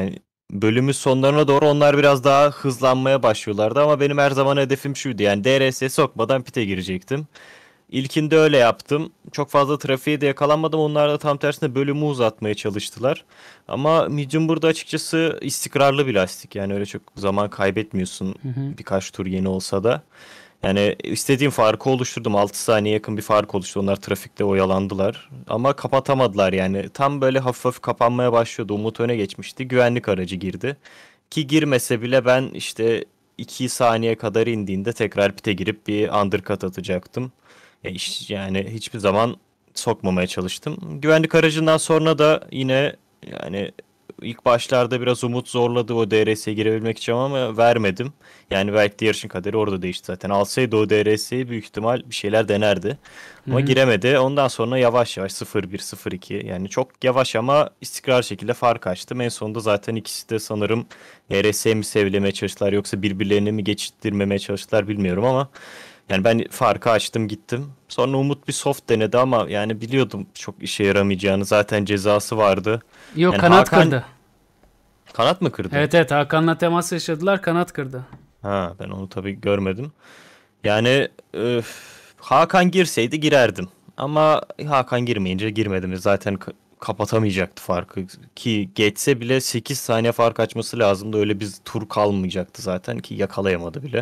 [SPEAKER 2] bölümün sonlarına doğru onlar biraz daha hızlanmaya başlıyorlardı ama benim her zaman hedefim şuydu, yani D R S'ye sokmadan pite girecektim. İlkinde öyle yaptım. Çok fazla trafiğe de yakalanmadım. Onlar da tam tersine bölümü uzatmaya çalıştılar. Ama medium burada açıkçası istikrarlı bir lastik. Yani öyle çok zaman kaybetmiyorsun
[SPEAKER 1] Hı hı.
[SPEAKER 2] birkaç tur yeni olsa da. Yani istediğim farkı oluşturdum. altı saniye yakın bir fark oluştu. Onlar trafikte oyalandılar. Ama kapatamadılar yani. Tam böyle hafif hafif kapanmaya başlıyordu. Umut öne geçmişti. Güvenlik aracı girdi. Ki girmese bile ben işte iki saniye kadar indiğinde tekrar pite girip bir undercut atacaktım. Ya iş- yani hiçbir zaman sokmamaya çalıştım. Güvenlik aracından sonra da yine yani ilk başlarda biraz umut zorladı o D R S'ye girebilmek için ama vermedim. Yani belki de yarışın kaderi orada değişti zaten. Alsaydı o D R S'yi büyük ihtimal bir şeyler denerdi.
[SPEAKER 1] Hı
[SPEAKER 2] Ama
[SPEAKER 1] hı.
[SPEAKER 2] giremedi. Ondan sonra yavaş yavaş sıfır bir sıfır iki, yani çok yavaş ama istikrar şekilde fark açtım. En sonunda zaten ikisi de sanırım D R S'ye mi sevlemeye çalıştılar yoksa birbirlerini mi geçittirmemeye çalıştılar bilmiyorum ama yani ben farkı açtım gittim. Sonra Umut bir soft denedi ama yani biliyordum çok işe yaramayacağını. Zaten cezası vardı.
[SPEAKER 1] Yok,
[SPEAKER 2] Yani
[SPEAKER 1] kanat
[SPEAKER 2] Hakan
[SPEAKER 1] kırdı.
[SPEAKER 2] kanat mı kırdı?
[SPEAKER 1] Evet evet, Hakan'la temas yaşadılar, kanat kırdı.
[SPEAKER 2] Ha, ben onu tabii görmedim. Yani öf, Hakan girseydi girerdim. Ama Hakan girmeyince girmedim. Zaten ka- kapatamayacaktı farkı. Ki geçse bile sekiz saniye fark açması lazımdı. Öyle bir tur kalmayacaktı zaten ki yakalayamadı bile.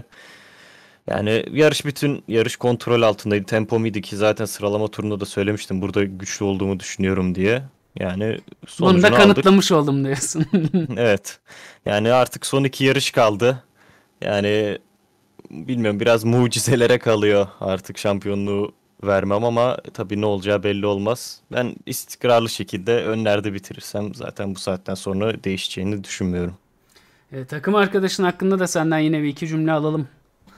[SPEAKER 2] Yani yarış bütün yarış kontrol altındaydı. Tempom iyiydi ki zaten sıralama turunda da söylemiştim. Burada güçlü olduğumu düşünüyorum diye. Yani
[SPEAKER 1] Bunu da
[SPEAKER 2] sonucunu aldık.
[SPEAKER 1] kanıtlamış oldum diyorsun.
[SPEAKER 2] Evet. Yani artık son iki yarış kaldı. Yani bilmiyorum, biraz mucizelere kalıyor artık şampiyonluğu vermem ama tabii ne olacağı belli olmaz. Ben istikrarlı şekilde önlerde bitirirsem zaten bu saatten sonra değişeceğini düşünmüyorum.
[SPEAKER 1] E, takım arkadaşın hakkında da senden yine bir iki cümle alalım.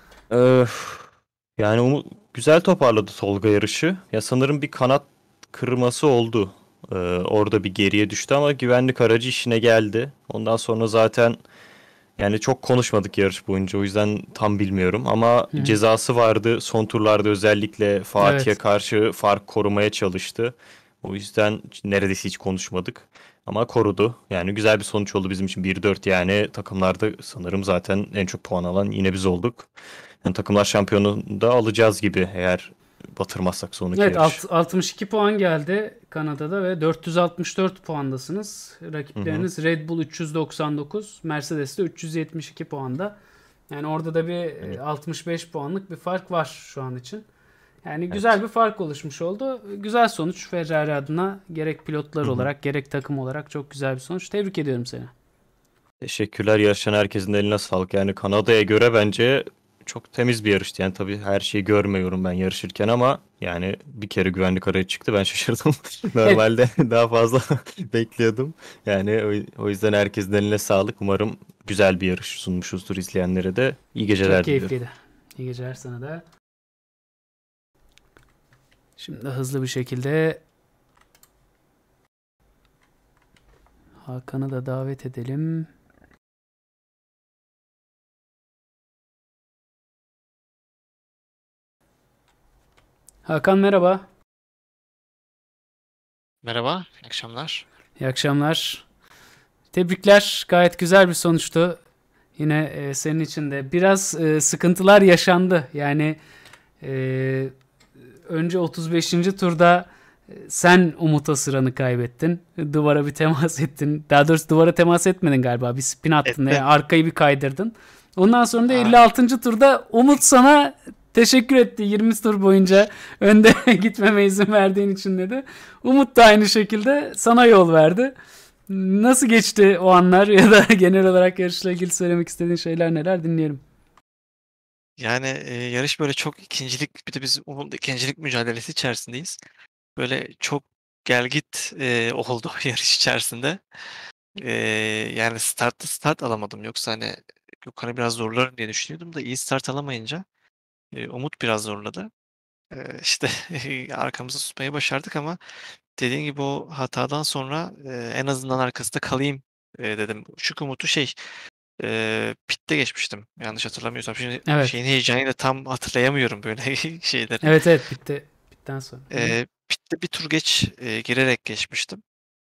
[SPEAKER 2] Öf. Yani Umu- güzel toparladı Tolga yarışı. Ya sanırım bir kanat kırması oldu. Ee, orada bir geriye düştü ama güvenlik aracı işine geldi. Ondan sonra zaten yani çok konuşmadık yarış boyunca, o yüzden tam bilmiyorum ama
[SPEAKER 1] Hı hı.
[SPEAKER 2] cezası vardı. Son turlarda özellikle Fatih'e
[SPEAKER 1] Evet.
[SPEAKER 2] karşı fark korumaya çalıştı. O yüzden neredeyse hiç konuşmadık. Ama korudu. Yani güzel bir sonuç oldu bizim için. bir dört, yani takımlarda sanırım zaten en çok puan alan yine biz olduk. Yani takımlar şampiyonunu da alacağız gibi eğer batırmazsak son iki
[SPEAKER 1] Evet,
[SPEAKER 2] yarış.
[SPEAKER 1] alt- altmış iki puan geldi Kanada'da ve dört yüz altmış dört puandasınız.
[SPEAKER 2] Hı hı.
[SPEAKER 1] Rakipleriniz Red Bull üç yüz doksan dokuz, Mercedes de üç yüz yetmiş iki puanda. Yani orada da bir e,
[SPEAKER 2] Yani,
[SPEAKER 1] altmış beş puanlık bir fark var şu an için. Yani güzel
[SPEAKER 2] evet.
[SPEAKER 1] bir fark oluşmuş oldu. Güzel sonuç Ferrari adına, gerek pilotlar
[SPEAKER 2] Hı hı.
[SPEAKER 1] olarak gerek takım olarak çok güzel bir sonuç. Tebrik ediyorum seni.
[SPEAKER 2] Teşekkürler, yarışan herkesin eline sağlık. Yani Kanada'ya göre bence çok temiz bir yarıştı. Yani tabii her şeyi görmüyorum ben yarışırken ama yani bir kere güvenlik araya çıktı, ben şaşırdım.
[SPEAKER 1] Evet,
[SPEAKER 2] Normalde daha fazla bekliyordum. Yani o, o yüzden herkesin eline sağlık. Umarım güzel bir yarış sunmuşuzdur izleyenlere de. İyi
[SPEAKER 1] çok
[SPEAKER 2] geceler diliyorum.
[SPEAKER 1] keyifliydi. İyi geceler sana da. Şimdi hızlı bir şekilde Hakan'ı da davet edelim. Hakan merhaba.
[SPEAKER 3] Merhaba, iyi akşamlar.
[SPEAKER 1] İyi akşamlar. Tebrikler. Gayet güzel bir sonuçtu. Yine e, senin için de biraz e, sıkıntılar yaşandı. Yani e, önce otuz beşinci turda e, sen Umut'a sıranı kaybettin. Duvara bir temas ettin. Daha doğrusu duvara temas etmedin galiba. Bir spin attın. Yani
[SPEAKER 3] Ettim.
[SPEAKER 1] arkayı bir kaydırdın. Ondan sonra da
[SPEAKER 3] Aa,
[SPEAKER 1] elli altıncı turda Umut sana teşekkür etti yirmi tur boyunca önde gitmeme izin verdiğin için dedi. Umut da aynı şekilde sana yol verdi. Nasıl geçti o anlar ya da genel olarak yarışla ilgili söylemek istediğin şeyler neler, dinleyelim.
[SPEAKER 3] yani e, yarış böyle çok ikincilik, bir de biz Umut'la ikincilik mücadelesi içerisindeyiz. Böyle çok gelgit e, oldu yarış içerisinde. E, Yani startta start alamadım. Yoksa hani Gökhan'ı biraz zorlarım diye düşünüyordum da iyi start alamayınca e, Umut biraz zorladı. E, işte arkamızı tutmayı başardık ama dediğim gibi o hatadan sonra e, en azından arkasında kalayım e, dedim. Çünkü Umut'u şey Eee, pit'te geçmiştim yanlış hatırlamıyorsam. Şimdi
[SPEAKER 1] Evet.
[SPEAKER 3] şeyin heyecanıyla tam hatırlayamıyorum böyle şeyleri.
[SPEAKER 1] Evet evet, bitti. Bitten sonra. Hı hı.
[SPEAKER 3] Eee pit'te bir tur geç eee, girerek geçmiştim.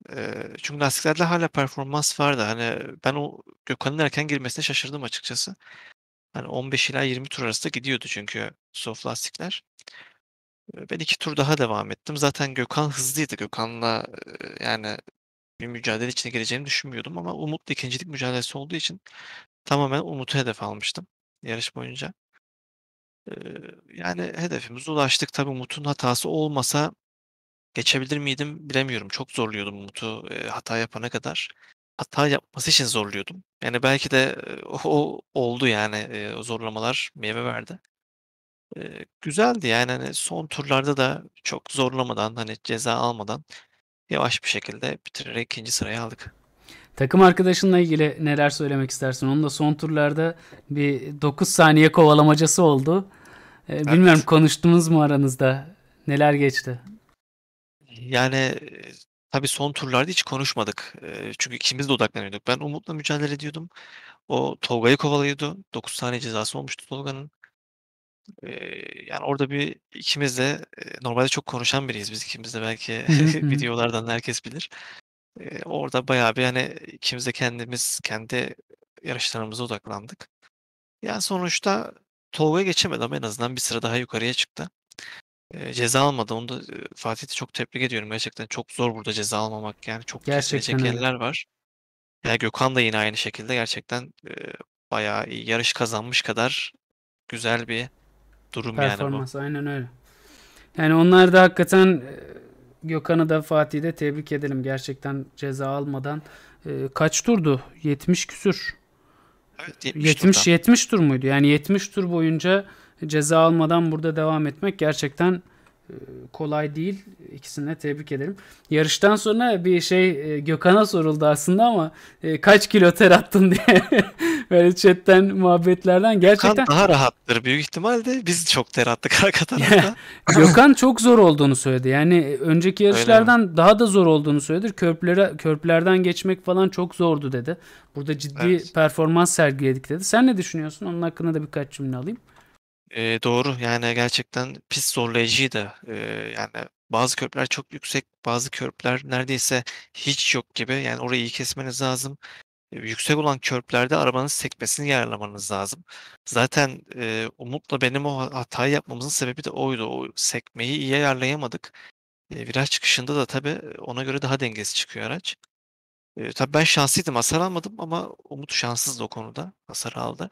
[SPEAKER 3] Eee, çünkü lastiklerde hala performans vardı. Hani ben o Gökhan'ın erken girmesine şaşırdım açıkçası. Hani on beş ila yirmi tur arasında gidiyordu çünkü soft lastikler. Eee, ben iki tur daha devam ettim. Zaten Gökhan hızlıydı. Gökhan'la, eee, yani bir mücadele içine gireceğimi düşünmüyordum ama Umut'la ikincilik mücadelesi olduğu için tamamen Umut'u hedef almıştım yarış boyunca. Eee, yani hedefimize ulaştık. Tabii Umut'un hatası olmasa geçebilir miydim bilemiyorum. Çok zorluyordum Umut'u, eee, hata yapana kadar. Hata yapması için zorluyordum. Yani belki de, eee, o oldu yani, eee, o zorlamalar meyve verdi. Eee, güzeldi yani, hani, son turlarda da çok zorlamadan, hani, ceza almadan yavaş bir şekilde bitirerek ikinci sırayı aldık.
[SPEAKER 1] Takım arkadaşınla ilgili neler söylemek istersin? Onun da son turlarda bir dokuz saniye kovalamacası oldu. Ee, bilmiyorum,
[SPEAKER 3] Evet.
[SPEAKER 1] konuştunuz mu aranızda? Neler geçti?
[SPEAKER 3] Yani, eee, tabii son turlarda hiç konuşmadık. Eee, çünkü ikimiz de odaklanıyorduk. Ben Umut'la mücadele ediyordum. O Tolga'yı kovalıyordu. dokuz saniye cezası olmuştu Tolga'nın. Eee, yani orada bir ikimiz de, eee, normalde çok konuşan biriyiz biz ikimiz de belki
[SPEAKER 1] Hı hı, hı hı.
[SPEAKER 3] videolardan herkes bilir. Eee, orada bayağı bir, hani, ikimiz de kendimiz, kendi yarışlarımıza odaklandık. Yani sonuçta Tolga'yı geçemedi ama en azından bir sıra daha yukarıya çıktı. Eee, ceza almadı. Onu da, eee, Fatih'i çok tebrik ediyorum. Gerçekten çok zor burada ceza almamak. Yani çok
[SPEAKER 1] Gerçekten
[SPEAKER 3] kesilecek
[SPEAKER 1] öyle.
[SPEAKER 3] yerler var. Ya Gökhan da yine aynı şekilde gerçekten, eee, bayağı iyi yarış kazanmış kadar güzel bir durum yani bu.
[SPEAKER 1] Performans aynen öyle. Yani onlar da hakikaten, e, Gökhan'ı da Fatih'i de tebrik edelim. Gerçekten ceza almadan e, kaç turdu? yetmiş küsür.
[SPEAKER 3] Evet, yetmiş
[SPEAKER 1] yetmiş
[SPEAKER 3] turda.
[SPEAKER 1] yetmiş tur muydu? Yani yetmiş tur boyunca ceza almadan burada devam etmek gerçekten e, kolay değil. İkisini de tebrik ederim. Yarıştan sonra bir şey, e, Gökhan'a soruldu aslında ama e, kaç kilo ter attın diye böyle chatten muhabbetlerden
[SPEAKER 3] Gökhan
[SPEAKER 1] gerçekten.
[SPEAKER 3] daha rahattır büyük ihtimalle. Biz çok ter attık arka
[SPEAKER 1] Ya,
[SPEAKER 3] tarafta.
[SPEAKER 1] Gökhan çok zor olduğunu söyledi. Yani önceki
[SPEAKER 3] Öyle mi?
[SPEAKER 1] yarışlardan daha da zor olduğunu söyledi. Köprülere, köprülerden geçmek falan çok zordu dedi. Burada ciddi
[SPEAKER 3] Evet.
[SPEAKER 1] performans sergiledik dedi. Sen ne düşünüyorsun? Onun hakkında da birkaç cümle alayım.
[SPEAKER 3] Eee, doğru. Yani gerçekten pist zorlayıcıydı. Eee, yani bazı köprüler çok yüksek, bazı köprüler neredeyse hiç yok gibi. Yani orayı iyi kesmeniz lazım. Eee, yüksek olan körplerde arabanın sekmesini ayarlamanız lazım. Zaten, eee, Umut'la benim o ha hatayı yapmamızın sebebi de oydu. O sekmeyi iyi ayarlayamadık. Eee, viraj çıkışında da tabii, eee, ona göre daha dengesiz çıkıyor araç. Eee, tabii ben şanslıydım, hasar almadım ama Umut şanssızdı o konuda. Hasar aldı.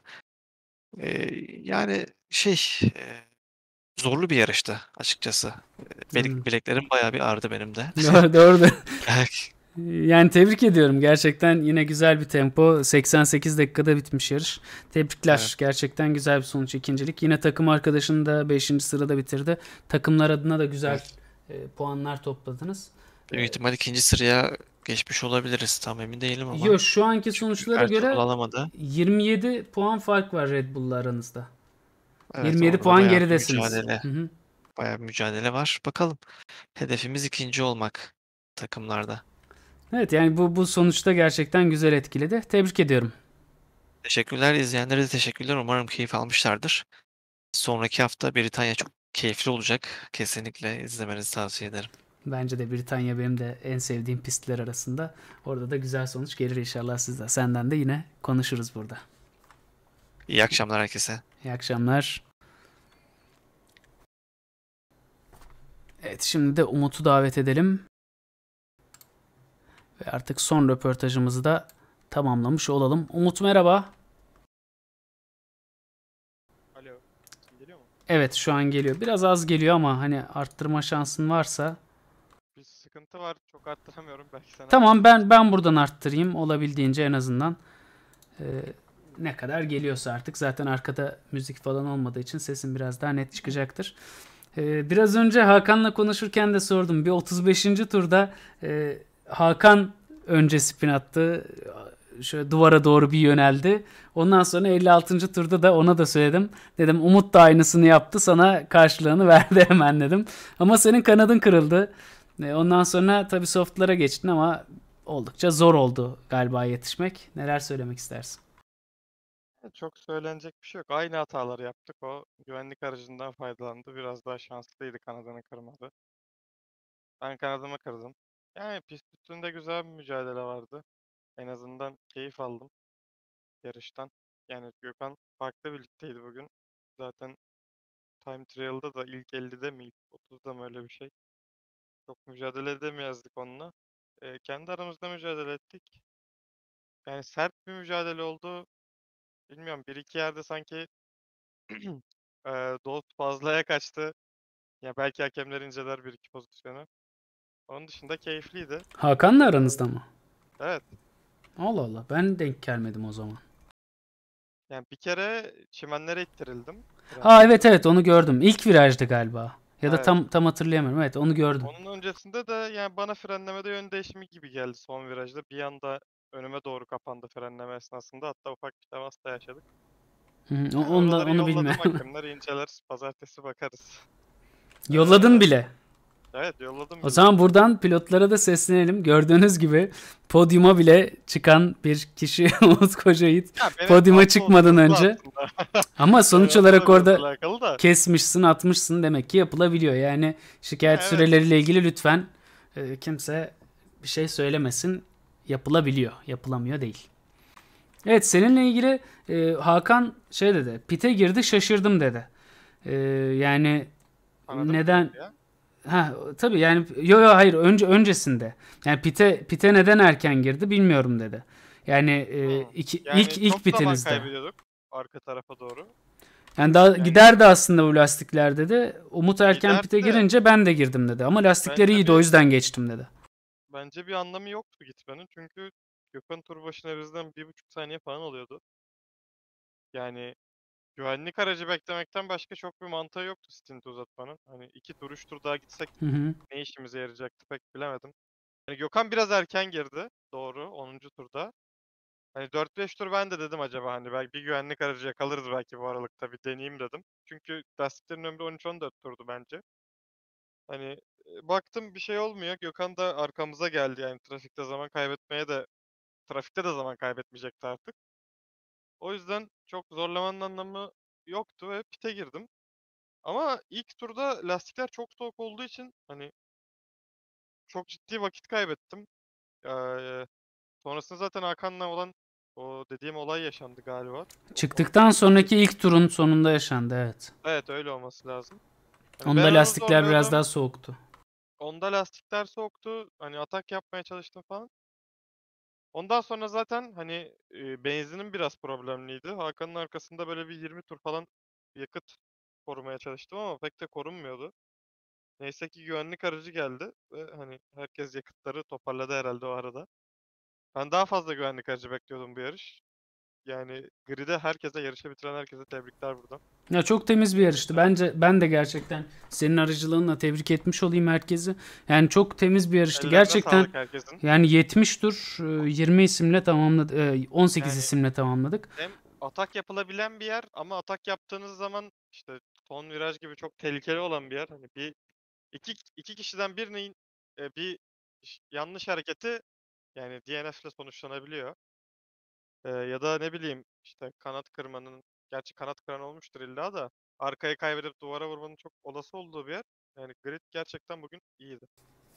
[SPEAKER 3] Eee, yani şey, eee, zorlu bir yarıştı açıkçası. Eee,
[SPEAKER 1] Anladım.
[SPEAKER 3] belik bileklerim bayağı bir ağrıdı benim de.
[SPEAKER 1] Doğru, doğru.
[SPEAKER 3] Belki
[SPEAKER 1] Yani tebrik ediyorum. Gerçekten yine güzel bir tempo. seksen sekiz dakikada bitmiş yarış.
[SPEAKER 3] evet.
[SPEAKER 1] Tebrikler. Gerçekten güzel bir sonuç, ikincilik. Yine takım arkadaşın da beşinci sırada bitirdi. Takımlar adına da güzel
[SPEAKER 3] Evet.
[SPEAKER 1] e, puanlar topladınız.
[SPEAKER 3] Büyük
[SPEAKER 1] E,
[SPEAKER 3] ihtimal ikinci sıraya geçmiş olabiliriz. Tam emin değilim ama.
[SPEAKER 1] Yo, şu anki
[SPEAKER 3] Çünkü
[SPEAKER 1] sonuçlara
[SPEAKER 3] Ertuğrul
[SPEAKER 1] göre
[SPEAKER 3] alamadı.
[SPEAKER 1] yirmi yedi puan fark var Red Bull'la aranızda.
[SPEAKER 3] Evet,
[SPEAKER 1] yirmi yedi
[SPEAKER 3] orada da
[SPEAKER 1] puan
[SPEAKER 3] bayağı bir
[SPEAKER 1] geridesiniz.
[SPEAKER 3] mücadele
[SPEAKER 1] Hı hı.
[SPEAKER 3] bayağı bir mücadele var. Bakalım. Hedefimiz ikinci olmak takımlarda.
[SPEAKER 1] Evet, yani bu bu sonuçta gerçekten güzel etkiledi. Tebrik ediyorum.
[SPEAKER 3] Teşekkürler. İzleyenlere de teşekkürler. Umarım keyif almışlardır. Sonraki hafta Britanya çok keyifli olacak. Kesinlikle izlemenizi tavsiye ederim.
[SPEAKER 1] Bence de Britanya benim de en sevdiğim pistler arasında. Orada da güzel sonuç gelir inşallah sizde. Senden de yine konuşuruz burada.
[SPEAKER 3] İyi akşamlar herkese.
[SPEAKER 1] İyi akşamlar. Evet, şimdi de Umut'u davet edelim. Ve artık son röportajımızı da tamamlamış olalım. Umut, merhaba.
[SPEAKER 4] Alo. Sesim geliyor mu?
[SPEAKER 1] Evet, şu an geliyor. Biraz az geliyor ama hani arttırma şansın varsa.
[SPEAKER 4] Bir sıkıntı var. Çok arttıramıyorum. Belki sen
[SPEAKER 1] Tamam, ben
[SPEAKER 4] arttırırsın.
[SPEAKER 1] ben buradan arttırayım olabildiğince en azından. Ee, ne kadar geliyorsa artık. Zaten arkada müzik falan olmadığı için sesim biraz daha net çıkacaktır. Ee, biraz önce Hakan'la konuşurken de sordum. Bir otuz beşinci turda e, Hakan önce spin attı. Şöyle duvara doğru bir yöneldi. Ondan sonra elli altıncı turda da ona da söyledim. Dedim Umut da aynısını yaptı. Sana karşılığını verdi hemen dedim. Ama senin kanadın kırıldı. E, ondan sonra tabii softlara geçtin ama oldukça zor oldu galiba yetişmek. Neler söylemek istersin?
[SPEAKER 4] Çok söylenecek bir şey yok. Aynı hataları yaptık. O güvenlik aracından faydalandı. Biraz daha şanslıydı, kanadını kırmadı. Ben kanadımı kırdım. Yani pist üstünde güzel bir mücadele vardı. En azından keyif aldım yarıştan. Yani Gökhan farklı bir ligdeydi bugün. Zaten time trial'da da ilk ellide mi ilk otuzda mı öyle bir şey. Çok mücadele edemezdik onunla. Ee, kendi aramızda mücadele ettik. Yani sert bir mücadele oldu. Bilmiyorum, bir iki yerde sanki eee Dost fazlaya kaçtı. Ya belki hakemler inceler bir iki pozisyonu. Onun dışında keyifliydi.
[SPEAKER 1] Hakan'la
[SPEAKER 4] Eee,
[SPEAKER 1] aranızda mı?
[SPEAKER 4] evet.
[SPEAKER 1] Allah Allah, ben denk gelmedim o zaman.
[SPEAKER 4] Yani bir kere çimenlere ittirildim.
[SPEAKER 1] Ha,
[SPEAKER 4] Frensiz.
[SPEAKER 1] evet evet, onu gördüm. İlk virajdı galiba. Ya da
[SPEAKER 4] Evet.
[SPEAKER 1] tam tam hatırlayamıyorum. Evet, onu gördüm.
[SPEAKER 4] Onun öncesinde de yani bana frenlemede yön değişimi gibi geldi son virajda. Bir anda önüme doğru kapandı frenleme esnasında. Hatta ufak bir temas da yaşadık.
[SPEAKER 1] Hı hı, o-
[SPEAKER 4] Yani
[SPEAKER 1] onu da
[SPEAKER 4] oraları
[SPEAKER 1] onu
[SPEAKER 4] yolladım,
[SPEAKER 1] bilmiyorum.
[SPEAKER 4] hakemler inceler. Pazartesi bakarız.
[SPEAKER 1] Yolladın
[SPEAKER 4] Eee,
[SPEAKER 1] bile.
[SPEAKER 4] evet, yolladım
[SPEAKER 1] O
[SPEAKER 4] bile.
[SPEAKER 1] zaman buradan pilotlara da seslenelim. Gördüğünüz gibi podyuma bile çıkan bir kişi Umut Kocayiğit.
[SPEAKER 4] Ya benim
[SPEAKER 1] Podyuma
[SPEAKER 4] aslında o
[SPEAKER 1] çıkmadan
[SPEAKER 4] hızlı
[SPEAKER 1] önce.
[SPEAKER 4] aslında.
[SPEAKER 1] Ama sonuç
[SPEAKER 4] Yani onunla
[SPEAKER 1] olarak
[SPEAKER 4] da biraz
[SPEAKER 1] orada
[SPEAKER 4] alakalı da.
[SPEAKER 1] kesmişsin, atmışsın, demek ki yapılabiliyor. Yani şikayet
[SPEAKER 4] Evet.
[SPEAKER 1] süreleriyle ilgili lütfen e, kimse bir şey söylemesin. Yapılabiliyor, yapılamıyor değil. Evet, seninle ilgili e, Hakan şey dedi. Pite girdi, şaşırdım dedi. E, yani
[SPEAKER 4] Anladın mı
[SPEAKER 1] neden?
[SPEAKER 4] ya?
[SPEAKER 1] Ha tabii, yani yo yo hayır, önce öncesinde. Yani pite pite neden erken girdi bilmiyorum dedi. Yani e,
[SPEAKER 4] Hı.
[SPEAKER 1] iki,
[SPEAKER 4] Yani
[SPEAKER 1] ilk
[SPEAKER 4] çok
[SPEAKER 1] ilk
[SPEAKER 4] zaman
[SPEAKER 1] pitinizde.
[SPEAKER 4] kaybediyorduk arka tarafa doğru.
[SPEAKER 1] Yani daha
[SPEAKER 4] Yani
[SPEAKER 1] giderdi aslında bu lastikler dedi. Umut erken
[SPEAKER 4] giderdi
[SPEAKER 1] pite
[SPEAKER 4] de
[SPEAKER 1] girince ben de girdim dedi. Ama lastikleri
[SPEAKER 4] bence
[SPEAKER 1] iyiydi, o
[SPEAKER 4] bir
[SPEAKER 1] yüzden geçtim dedi.
[SPEAKER 4] bence bir anlamı yoktu gitmenin. Çünkü Gökhan tur başına bizden bir buçuk saniye falan oluyordu. Yani güvenlik aracı beklemekten başka çok bir mantığı yoktu stint uzatmanın. Hani iki tur üç tur daha gitsek
[SPEAKER 1] Hı hı.
[SPEAKER 4] ne işimize yarayacaktı pek bilemedim. Hani Gökhan biraz erken girdi. Doğru, onuncu turda. Hani dört beş tur ben de dedim acaba hani belki bir güvenlik aracı yakalarız belki bu aralıkta, bir deneyeyim dedim. Çünkü lastiklerin ömrü on üç on dört turdu bence. Hani e, baktım bir şey olmuyor. Gökhan da arkamıza geldi, yani trafikte zaman kaybetmeye de trafikte de zaman kaybetmeyecekti artık. O yüzden çok zorlamanın anlamı yoktu ve pite girdim. Ama ilk turda lastikler çok soğuk olduğu için hani çok ciddi vakit kaybettim. Eee, sonrasında zaten Hakan'la olan o dediğim olay yaşandı galiba. O- Onu
[SPEAKER 1] Çıktıktan
[SPEAKER 4] hatırlıyorum.
[SPEAKER 1] sonraki ilk turun sonunda yaşandı, evet.
[SPEAKER 4] Evet, öyle olması lazım. Hani
[SPEAKER 1] Onda
[SPEAKER 4] ben onu
[SPEAKER 1] lastikler biraz
[SPEAKER 4] zorluyordum.
[SPEAKER 1] daha soğuktu.
[SPEAKER 4] Onda lastikler soğuktu. Hani atak yapmaya çalıştım falan. Ondan sonra zaten hani e, benzinim biraz problemliydi. Hakan'ın arkasında böyle bir yirmi tur falan yakıt korumaya çalıştım ama pek de korunmuyordu. Neyse ki güvenlik aracı geldi ve hani herkes yakıtları toparladı herhalde o arada. Ben daha fazla güvenlik aracı bekliyordum bu yarış. Yani grid'e herkese, yarışı bitiren herkese tebrikler buradan.
[SPEAKER 1] Ya çok temiz bir yarıştı. Bence ben de gerçekten senin aracılığınla tebrik etmiş olayım herkesi. Yani çok temiz bir yarıştı.
[SPEAKER 4] Ellerine
[SPEAKER 1] Gerçekten
[SPEAKER 4] sağlık herkesin.
[SPEAKER 1] yani yetmiş tur e, yirmi isimle tamamladık. e, on sekiz
[SPEAKER 4] Yani
[SPEAKER 1] isimle tamamladık.
[SPEAKER 4] hem atak yapılabilen bir yer ama atak yaptığınız zaman işte son viraj gibi çok tehlikeli olan bir yer. Hani bir iki, iki kişiden birinin e, bir ş- yanlış hareketi yani D N F ile sonuçlanabiliyor. E, ya da ne bileyim işte kanat kırmanın, gerçi kanat kıran olmuştur illa da, arkayı kaybedip duvara vurmanın çok olası olduğu bir yer. Yani grid gerçekten bugün iyiydi.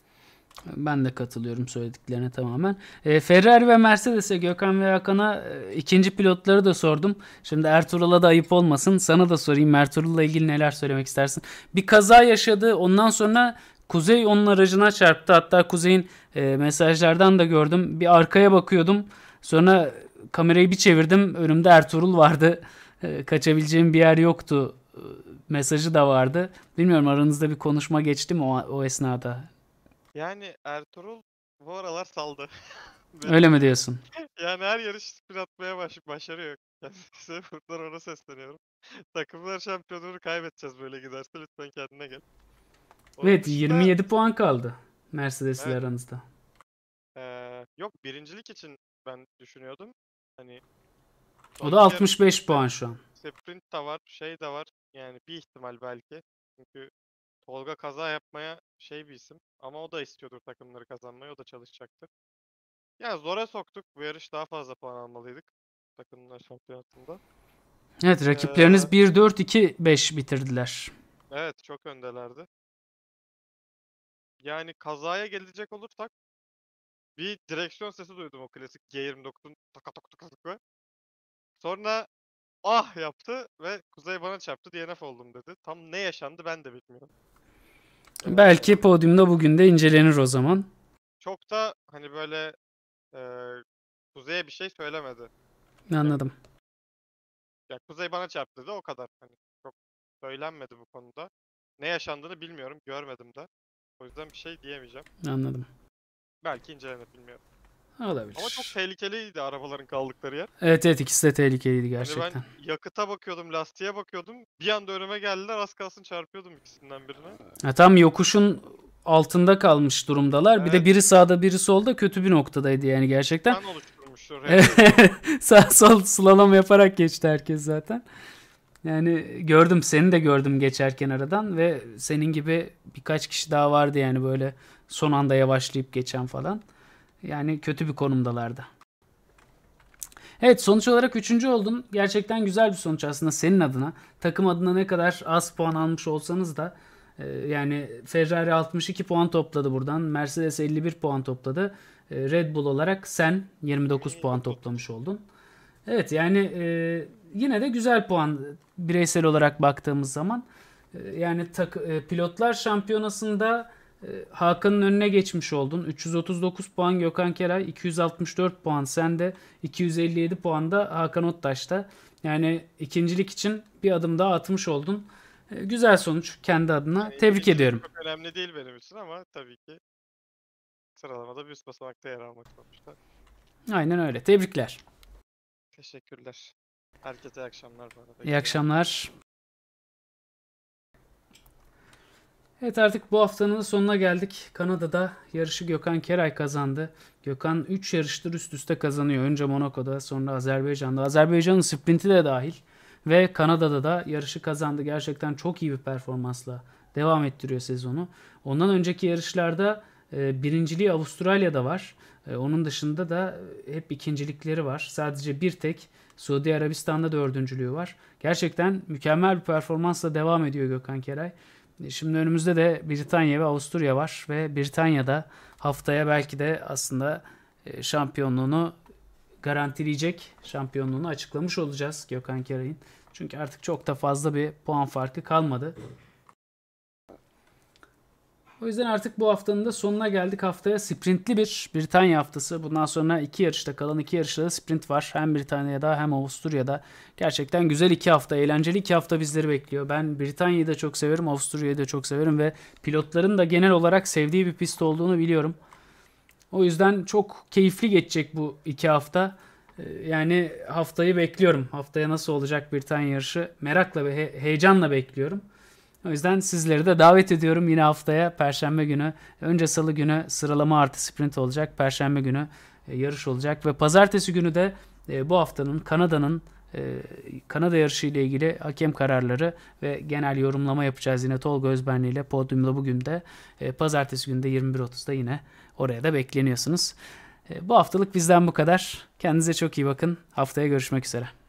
[SPEAKER 1] Ben de katılıyorum söylediklerine tamamen. E, Ferrari ve Mercedes'e, Gökhan ve Hakan'a e, ikinci pilotları da sordum. Şimdi Ertuğrul'a da ayıp olmasın. Sana da sorayım. Ertuğrul'la ilgili neler söylemek istersin? Bir kaza yaşadı. Ondan sonra Kuzey onun aracına çarptı. Hatta Kuzey'in e, mesajlardan da gördüm. Bir arkaya bakıyordum. Sonra kamerayı bir çevirdim. Önümde Ertuğrul vardı. E, kaçabileceğim bir yer yoktu. E, mesajı da vardı. Bilmiyorum, aranızda bir konuşma geçti mi o, o esnada?
[SPEAKER 4] Yani Ertuğrul bu aralar saldı. Belli
[SPEAKER 1] Öyle mi
[SPEAKER 4] ki.
[SPEAKER 1] diyorsun?
[SPEAKER 4] Yani her yarış spin atmaya baş başarıyor. Kendisi, buradan ona sesleniyorum. Takımlar şampiyonluğunu kaybedeceğiz böyle giderse, lütfen kendine gel. Onun
[SPEAKER 1] Evet, yirmi
[SPEAKER 4] dışında
[SPEAKER 1] yedi puan kaldı Mercedes ile
[SPEAKER 4] evet,
[SPEAKER 1] aranızda.
[SPEAKER 4] eee, yok, birincilik için ben düşünüyordum. Hani
[SPEAKER 1] O
[SPEAKER 4] son
[SPEAKER 1] da
[SPEAKER 4] iki yarış
[SPEAKER 1] altmış beş
[SPEAKER 4] işte
[SPEAKER 1] puan şu an.
[SPEAKER 4] sprint de var, şey de var. Yani bir ihtimal belki. Çünkü Tolga kaza yapmaya şey bir isim. Ama o da istiyordur takımları kazanmayı. O da çalışacaktır. Yani zora soktuk. Bu yarış daha fazla puan almalıydık. Takımlar şampiyonatında.
[SPEAKER 1] Evet,
[SPEAKER 4] Eee,
[SPEAKER 1] rakipleriniz bir dört iki beş bitirdiler.
[SPEAKER 4] evet, çok öndelerdi. Yani kazaya gelecek olursak Bir direksiyon sesi duydum, o klasik G yirmi dokuzun taka taka taka taka. Sonra ah yaptı ve Kuzey bana çarptı, D N F oldum dedi. Tam ne yaşandı ben de bilmiyorum. Ee,
[SPEAKER 1] Belki podyumda bugün de incelenir o zaman.
[SPEAKER 4] Çok da hani böyle eee Kuzey'e bir şey söylemedi.
[SPEAKER 1] Anladım.
[SPEAKER 4] Ya Kuzey bana çarptı dedi, o kadar. Hani çok söylenmedi bu konuda. Ne yaşandığını bilmiyorum, görmedim de. O yüzden bir şey diyemeyeceğim.
[SPEAKER 1] Anladım.
[SPEAKER 4] Belki incelenir, bilmiyorum.
[SPEAKER 1] Olabilir.
[SPEAKER 4] Ama çok tehlikeliydi arabaların kaldıkları yer.
[SPEAKER 1] Evet evet, ikisi de tehlikeliydi
[SPEAKER 4] Hani
[SPEAKER 1] gerçekten.
[SPEAKER 4] ben yakıta bakıyordum, lastiğe bakıyordum. Bir anda önüme geldiler, az kalsın çarpıyordum ikisinden birine.
[SPEAKER 1] Ha, tam yokuşun altında kalmış durumdalar. Bir de
[SPEAKER 4] Evet.
[SPEAKER 1] biri sağda biri solda, kötü bir noktadaydı yani gerçekten.
[SPEAKER 4] Ben oluşturmuştur.
[SPEAKER 1] Sağ sol slalom yaparak geçti herkes zaten. Yani gördüm, seni de gördüm geçerken aradan ve senin gibi birkaç kişi daha vardı yani böyle son anda yavaşlayıp geçen falan. Yani kötü bir konumdalardı. Evet, sonuç olarak üçüncü oldun. Gerçekten güzel bir sonuç aslında senin adına. Takım adına ne kadar az puan almış olsanız da e, yani Ferrari altmış iki puan topladı buradan. Mercedes elli bir puan topladı. E, Red Bull olarak sen yirmi dokuz puan toplamış oldun. Evet yani e, yine de güzel puan bireysel olarak baktığımız zaman. E, yani tak, e, pilotlar şampiyonasında e, Hakan'ın önüne geçmiş oldun. üç yüz otuz dokuz puan Gökhan Keray, iki yüz altmış dört puan sende, iki yüz elli yedi puan da Hakan Ottaş'ta. Yani ikincilik için bir adım daha atmış oldun. E, güzel sonuç kendi adına.
[SPEAKER 4] Yani
[SPEAKER 1] Tebrik
[SPEAKER 4] ikincilik
[SPEAKER 1] ediyorum.
[SPEAKER 4] Çok önemli değil benim için ama tabii ki sıralamada bir üst basamakta yer almak sonuçta.
[SPEAKER 1] Aynen öyle. Tebrikler.
[SPEAKER 4] Teşekkürler. Herkese iyi akşamlar bu arada.
[SPEAKER 1] İyi akşamlar. Evet, artık bu haftanın sonuna geldik. Kanada'da yarışı Gökhan Keray kazandı. Gökhan üç yarıştır üst üste kazanıyor. Önce Monaco'da, sonra Azerbaycan'da. Azerbaycan'ın sprinti de dahil. Ve Kanada'da da yarışı kazandı. Gerçekten çok iyi bir performansla devam ettiriyor sezonu. Ondan önceki yarışlarda e, birinciliği Avustralya'da var. E, onun dışında da hep ikincilikleri var. Sadece bir tek Suudi Arabistan'da dördüncülüğü var. Gerçekten mükemmel bir performansla devam ediyor Gökhan Keray. Şimdi önümüzde de Britanya ve Avusturya var ve Britanya'da haftaya belki de aslında e, şampiyonluğunu garantileyecek, şampiyonluğunu açıklamış olacağız Gökhan Keray'ın. Çünkü artık çok da fazla bir puan farkı kalmadı. O yüzden artık bu haftanın da sonuna geldik. Haftaya sprintli bir Britanya haftası. Bundan sonra iki yarışta, kalan iki yarışta da sprint var. Hem Britanya'da hem Avusturya'da. Gerçekten güzel iki hafta, eğlenceli iki hafta bizleri bekliyor. Ben Britanya'yı da çok severim, Avusturya'yı da çok severim ve pilotların da genel olarak sevdiği bir pist olduğunu biliyorum. O yüzden çok keyifli geçecek bu iki hafta. Yani haftayı bekliyorum. Haftaya nasıl olacak Britanya yarışı? Merakla ve he- heyecanla bekliyorum. O yüzden sizleri de davet ediyorum yine haftaya Perşembe günü. Önce Salı günü sıralama artı sprint olacak. Perşembe günü e, yarış olacak ve Pazartesi günü de e, bu haftanın Kanada'nın e, Kanada yarışı ile ilgili hakem kararları ve genel yorumlama yapacağız yine Tolga Özbenli ile Podyum'da bugün de. E, Pazartesi günü de yirmi bir otuzda yine oraya da bekleniyorsunuz. E, bu haftalık bizden bu kadar. Kendinize çok iyi bakın. Haftaya görüşmek üzere.